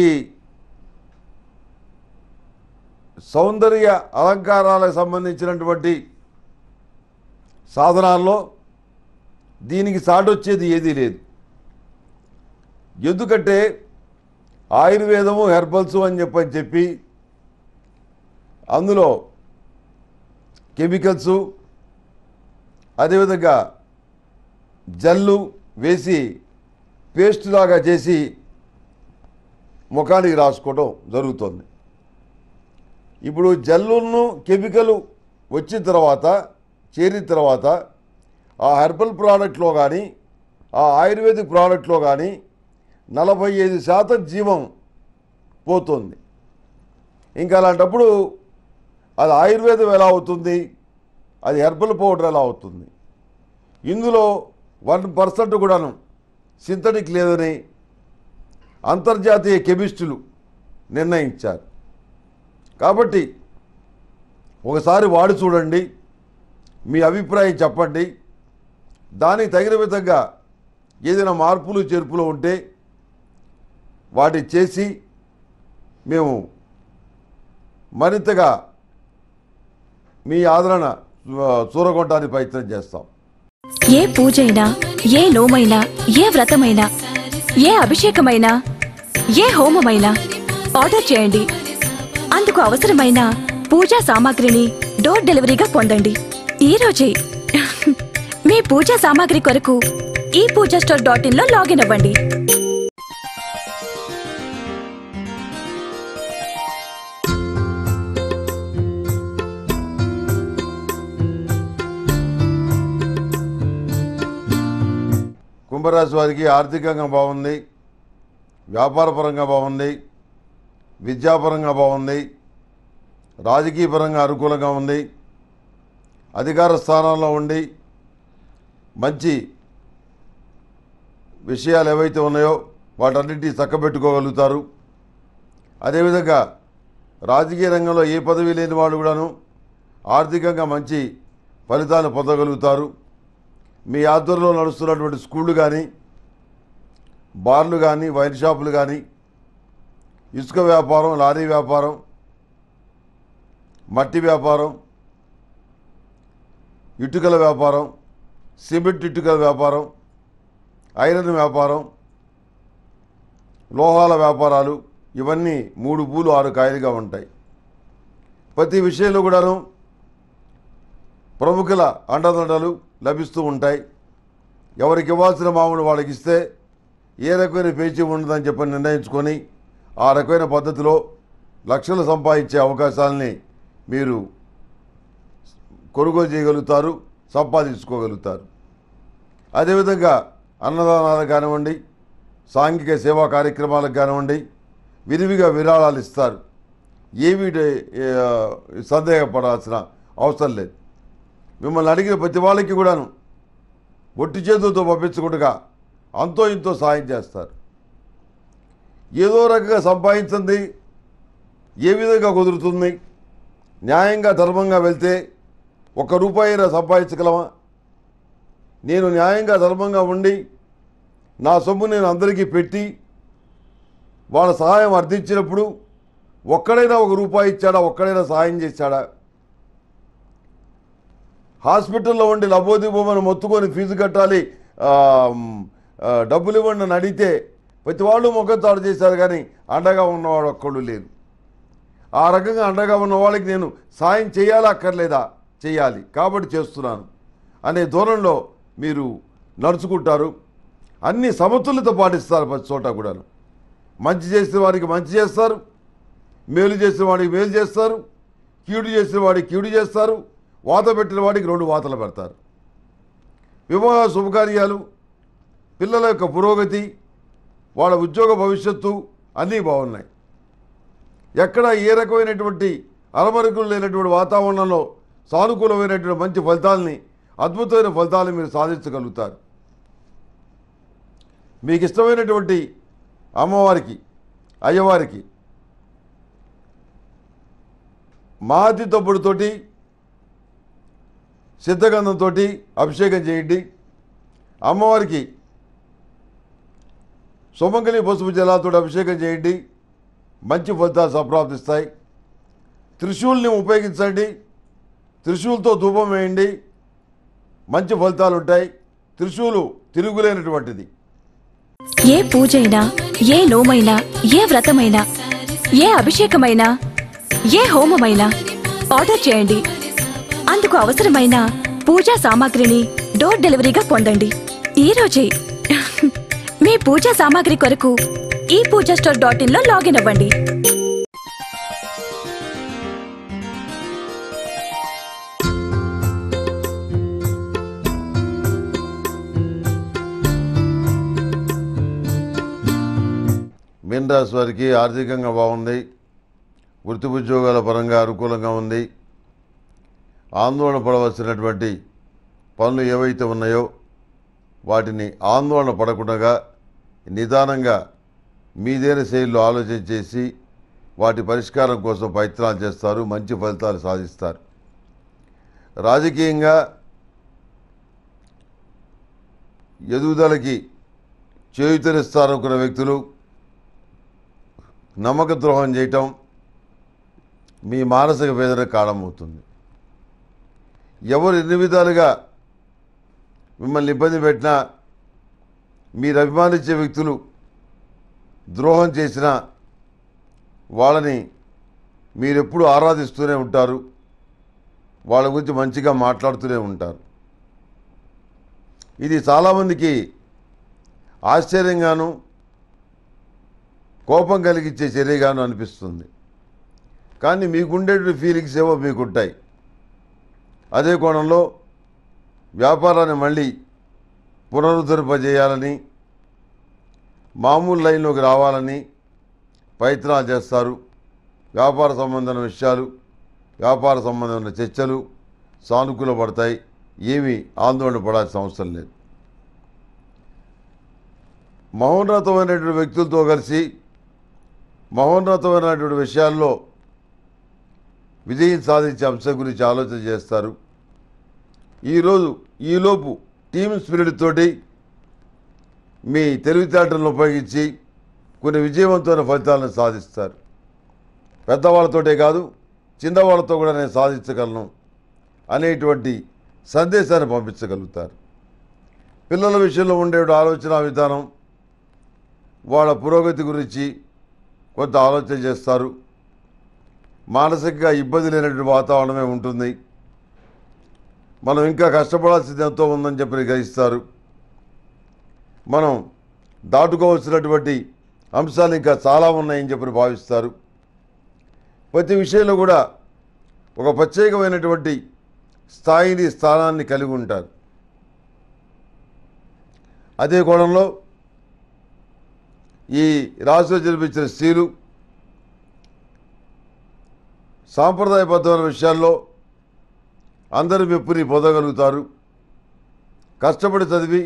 సౌందర్య అలంకారాలకు సంబంధించినటువంటి సాధనాల్లో దీనికి సాటొచ్చేది ఏదీ లేదు. ఎందుకంటే ఆయుర్వేదము హెర్బల్స్ అని చెప్పి అందులో కెమికల్సు అదేవిధంగా జల్లు వేసి పేస్ట్ లాగా చేసి ముఖానికి రాసుకోవడం జరుగుతుంది. ఇప్పుడు జల్లును కెమికల్ వచ్చిన తర్వాత చేరిన తర్వాత ఆ హెర్బల్ ప్రోడక్ట్లో కానీ ఆ ఆయుర్వేదిక్ ప్రోడక్ట్లో కానీ 45% జీవం పోతుంది. ఇంకా అలాంటప్పుడు అది ఆయుర్వేదం ఎలా అవుతుంది, అది హెర్బల్ పౌడర్ ఎలా అవుతుంది? ఇందులో 1% కూడాను సింథటిక్ లేదని అంతర్జాతీయ కెమిస్టులు నిర్ణయించారు. కాబట్టి ఒకసారి వాడి చూడండి, మీ అభిప్రాయం చెప్పండి. దానికి తగిన విధంగా ఏదైనా మార్పులు చేర్పులు ఉంటే వాటి చేసి మేము మరింతగా మీ ఆదరణ చూరగొట్టడానికి ప్రయత్నం చేస్తాం. ఏ పూజైనా, ఏ నోమైనా, ఏ వ్రతమైనా, ఏ అభిషేకమైనా, ఏ హోమమైనా ఆర్డర్ చేయండి. అందుకు అవసరమైన పూజా సామాగ్రిని డోర్ డెలివరీగా పొందండి ఈ రోజే. మీ పూజా సామాగ్రి కొరకు ఈ పూజాస్టోర్.in లో లాగిన్ అవ్వండి. కుంభరాశి వారికి ఆర్థికంగా బాగుంది, వ్యాపారపరంగా బాగుంది, విద్యాపరంగా బాగుంది, రాజకీయపరంగా అనుకూలంగా ఉంది. అధికార స్థానాల్లో ఉండి మంచి విషయాలు ఏవైతే ఉన్నాయో వాటన్నిటినీ చక్కబెట్టుకోగలుగుతారు. అదేవిధంగా రాజకీయ రంగంలో ఏ పదవి లేని వాళ్ళు కూడాను ఆర్థికంగా మంచి ఫలితాలు పొందగలుగుతారు. మీ ఆధ్వర్యంలో నడుస్తున్నటువంటి స్కూళ్ళు కానీ, బార్లు కానీ, వైన్ షాపులు కానీ, ఇసుక వ్యాపారం, లారీ వ్యాపారం, మట్టి వ్యాపారం, ఇటుకల వ్యాపారం, సిమెంట్ ఇటుకల వ్యాపారం, ఐరన్ వ్యాపారం, లోహాల వ్యాపారాలు, ఇవన్నీ 3 పూలు 6 కాయలుగా ఉంటాయి. ప్రతి విషయంలో కూడాను ప్రముఖుల అండదండలు లభిస్తూ ఉంటాయి. ఎవరికి ఇవ్వాల్సిన మామూలు వాళ్ళకి ఇస్తే ఏ రకమైన పేచీ ఉండదని చెప్పి నిర్ణయించుకొని ఆ రకమైన పద్ధతిలో లక్షలు సంపాదించే అవకాశాలని మీరు కొనుగోలు చేయగలుగుతారు, సంపాదించుకోగలుగుతారు. అదేవిధంగా అన్నదానాలకు కానివ్వండి, సాంఘిక సేవా కార్యక్రమాలకు కానివ్వండి విరివిగా విరాళాలు ఇస్తారు. ఏమీ సందేహపడాల్సిన అవసరం లేదు. మిమ్మల్ని అడిగిన ప్రతి వాళ్ళకి కూడాను ఒట్టి చేతులతో పంపించకుండా అంతో ఇంతో సాయం చేస్తారు. ఏదో రకంగా సంపాదించింది ఏ విధంగా కుదురుతుంది? న్యాయంగా ధర్మంగా వెళ్తే 1 రూపాయి అయినా సంపాదించగలమా? నేను న్యాయంగా ధర్మంగా ఉండి నా సొమ్ము నేను అందరికీ పెట్టి వాళ్ళ సహాయం అర్థించినప్పుడు ఒక్కడైనా 1 రూపాయి ఇచ్చాడా? ఒక్కడైనా సహాయం చేశాడా? హాస్పిటల్లో ఉండి లబోదిబోమని మొత్తుకొని ఫీజు కట్టాలి, డబ్బులు ఇవ్వండి అని అడిగితే ప్రతి వాళ్ళు ముఖం తాడు చేశారు, కానీ అండగా ఉన్నవాడు ఒక్కడు లేరు. ఆ రకంగా అండగా ఉన్న వాళ్ళకి నేను సాయం చేయాలా అక్కర్లేదా? చేయాలి కాబట్టి చేస్తున్నాను అనే ధోరణిలో మీరు నడుచుకుంటారు. అన్ని సమతుల్యత పాటిస్తారు. ప్రతి చోట కూడాను మంచి చేసిన వారికి మంచి చేస్తారు, మేలు చేసిన వాడికి మేలు చేస్తారు, కీడు చేసిన వాడికి కీడు చేస్తారు, వాత పెట్టిన వాడికి 2 వాతలు పెడతారు. వివాహ శుభకార్యాలు, పిల్లల యొక్క పురోగతి, వాళ్ళ ఉద్యోగ భవిష్యత్తు అన్నీ బాగున్నాయి. ఎక్కడ ఏ రకమైనటువంటి అరమరుకులు లేనటువంటి వాతావరణంలో సానుకూలమైనటువంటి మంచి ఫలితాలని, అద్భుతమైన ఫలితాలను మీరు సాధించగలుగుతారు. మీకు ఇష్టమైనటువంటి అమ్మవారికి, అయ్యవారికి మాతి తప్పుడుతోటి సిద్ధగంధంతో అభిషేకం చేయండి. అమ్మవారికి సుమంగళి పసుపు జలాలతో అభిషేకం చేయండి. మంచి ఫలితాలు సంప్రాప్తిస్తాయి. త్రిశూల్ని ఉపయోగించండి. త్రిశూలతో ధూపం వేయండి. మంచి ఫలితాలు ఉంటాయి. త్రిశూలు తిరుగులేనటువంటిది. ఏ పూజైనా, ఏ నోమైనా, ఏ వ్రతమైనా, ఏ అభిషేకమైనా, ఏ హోమమైనా ఆర్డర్ చేయండి. అందుకు అవసరమైన పూజా సామాగ్రిని డోర్ డెలివరీగా పొందండి ఈ రోజే. మీ పూజా సామాగ్రి కొరకు ePoojaStore.in లో లాగిన్ అవ్వండి. మీన రాశి వారికి ఆర్థికంగా బాగుంది. వృత్తి ఉద్యోగాల పరంగా అనుకూలంగా ఉంది. ఆందోళన పడవలసినటువంటి పనులు ఏవైతే ఉన్నాయో వాటిని ఆందోళన పడకుండా నిదానంగా మీదైన శైలిలో ఆలోచన చేసి వాటి పరిష్కారం కోసం ప్రయత్నాలు చేస్తారు. మంచి ఫలితాలు సాధిస్తారు. రాజకీయంగా ఎదుగుదలకి చేయూతనిస్తారనుకున్న వ్యక్తులు నమ్మక ద్రోహం చేయటం మీ మానసిక వేదన కారణమవుతుంది. ఎవరు ఎన్ని విధాలుగా మిమ్మల్ని ఇబ్బంది పెట్టినా, మీరు అభిమానించే వ్యక్తులు ద్రోహం చేసినా వాళ్ళని మీరెప్పుడు ఆరాధిస్తూనే ఉంటారు. వాళ్ళ గురించి మంచిగా మాట్లాడుతూనే ఉంటారు. ఇది చాలామందికి ఆశ్చర్యంగాను కోపం కలిగించే చర్యగాను అనిపిస్తుంది. కానీ మీకుండేటువంటి ఫీలింగ్స్ ఏవో మీకుంటాయి. అదే కోణంలో వ్యాపారాన్ని మళ్ళీ పునరుద్ధరింపజేయాలని, మామూలు లైన్లోకి రావాలని ప్రయత్నాలు చేస్తారు. వ్యాపార సంబంధమైన విషయాలు, వ్యాపార సంబంధమైన చర్చలు, సానుకూల పడతాయి. ఏమీ ఆందోళన పడాల్సిన అవసరం లేదు. మహోన్నతమైనటువంటి వ్యక్తులతో కలిసి మహోన్నతమైనటువంటి విషయాల్లో విజయం సాధించే అంశం గురించి ఆలోచన చేస్తారు. ఈలోపు టీమ్ స్పిరిట్ తోటి మీ తెలివితేటలను ఉపయోగించి కొన్ని విజయవంతమైన ఫలితాలను సాధిస్తారు. పెద్దవాళ్ళతోటే కాదు, చిన్నవాళ్ళతో కూడా నేను సాధించగలను అనేటువంటి సందేశాన్ని పంపించగలుగుతారు. పిల్లల విషయంలో ఉండే ఆలోచన విధానం, వాళ్ళ పురోగతి గురించి కొంత ఆలోచన చేస్తారు. మానసికంగా ఇబ్బంది లేనటువంటి వాతావరణమే ఉంటుంది. మనం ఇంకా కష్టపడాల్సింది ఎంతో ఉందని చెప్పి గ్రహిస్తారు. మనం దాటుకోవాల్సినటువంటి అంశాలు ఇంకా చాలా ఉన్నాయని చెప్పి భావిస్తారు. ప్రతి విషయంలో కూడా ఒక ప్రత్యేకమైనటువంటి స్థాయిని, స్థానాన్ని కలిగి ఉంటారు. అదే కోణంలో ఈ రాశిలో జన్మించిన స్త్రీలు సాంప్రదాయబద్ధమైన విషయాల్లో అందరి మెప్పుని పొందగలుగుతారు. కష్టపడి చదివి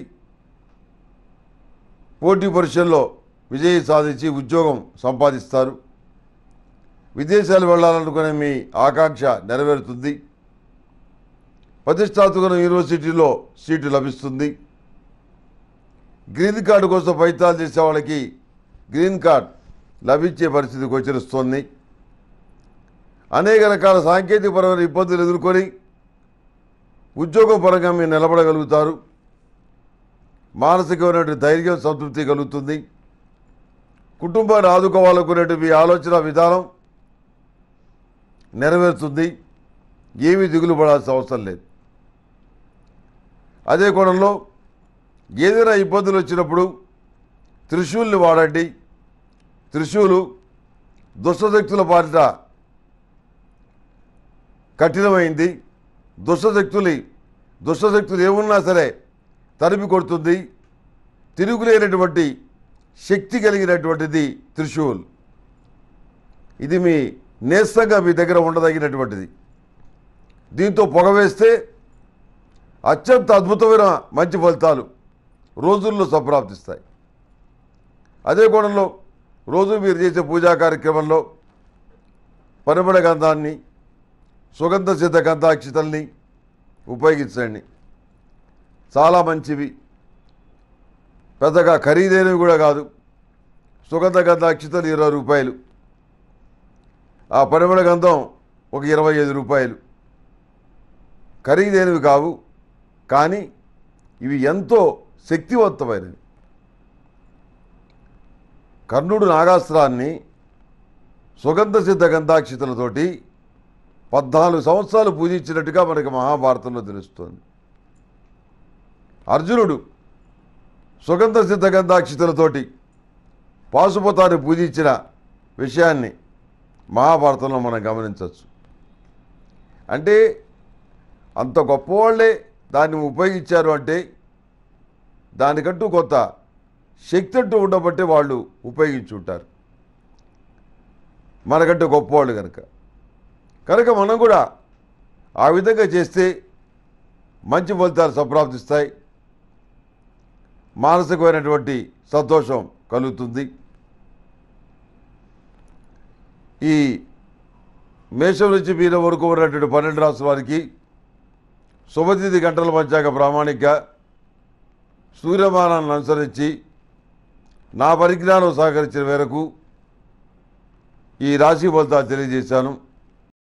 పోటీ పరీక్షల్లో విజయం సాధించి ఉద్యోగం సంపాదిస్తారు. విదేశాలు వెళ్ళాలనుకునే మీ ఆకాంక్ష నెరవేరుతుంది. ప్రతిష్టాత్మక యూనివర్సిటీలో సీటు లభిస్తుంది. గ్రీన్ కార్డు కోసం ప్రయత్నాలు చేసే వాళ్ళకి గ్రీన్ కార్డ్ లభించే పరిస్థితి గోచరిస్తోంది. అనేక రకాల సాంకేతికపరమైన ఇబ్బందులు ఎదుర్కొని ఉద్యోగం పరంగా మీరు నిలబడగలుగుతారు. మానసికమైనటువంటి ధైర్యం, సంతృప్తి కలుగుతుంది. కుటుంబాన్ని ఆదుకోవాలనుకునేటువంటి మీ ఆలోచన విధానం నెరవేరుతుంది. ఏమీ దిగులు పడాల్సిన అవసరం లేదు. అదే కోణంలో ఏదైనా ఇబ్బందులు వచ్చినప్పుడు త్రిశూల్ని వాడండి. త్రిశూలు దుష్టశక్తుల బారిట కఠినమైంది. దుష్టశక్తులు ఏమున్నా సరే తరిమి కొడుతుంది. తిరుగులేనటువంటి శక్తి కలిగినటువంటిది త్రిశూల్. ఇది మీ నేస్తంగా మీ దగ్గర ఉండదగినటువంటిది. దీంతో పొగ వేస్తే అత్యంత అద్భుతమైన మంచి ఫలితాలు రోజుల్లో సంప్రాప్తిస్తాయి. అదే కోణంలో రోజు మీరు చేసే పూజా కార్యక్రమంలో పరిమళ గంధాన్ని, సుగంధ సిద్ధ గంధాక్షితల్ని ఉపయోగించండి. చాలా మంచివి. పెద్దగా ఖరీదైనవి కూడా కాదు. సుగంధ గంధాక్షితలు 20 రూపాయలు. ఆ పరిమళ గంధం ఒక 25 రూపాయలు. ఖరీదైనవి కావు, కానీ ఇవి ఎంతో శక్తివంతమైనవి. కర్ణుడు నాగాస్త్రాన్ని సుగంధ సిద్ధ గంధాక్షితలతోటి 14 సంవత్సరాలు పూజించినట్టుగా మనకి మహాభారతంలో తెలుస్తోంది. అర్జునుడు సుగంధ సిద్ధ గంధాక్షితలతోటి పాశుపతాన్ని పూజించిన విషయాన్ని మహాభారతంలో మనం గమనించవచ్చు. అంటే అంత గొప్పవాళ్లే దాన్ని ఉపయోగించారు అంటే దానికంటూ కొంత శక్తి అంటూ ఉండబట్టే వాళ్ళు ఉపయోగించుంటారు. మనకంటూ గొప్పవాళ్ళు కనుక మనం కూడా ఆ విధంగా చేస్తే మంచి ఫలితాలు సంప్రాప్తిస్తాయి. మానసికమైనటువంటి సంతోషం కలుగుతుంది. ఈ మేషం నుంచి మీన వరకు ఉన్నటువంటి 12 రాసుల వారికి శుభతిథి గంటల పంచాంగ ప్రామాణిక సూర్యమానాన్ని అనుసరించి నా పరిజ్ఞానం సహకరించిన మేరకు ఈ రాశి ఫలితాలు తెలియజేశాను.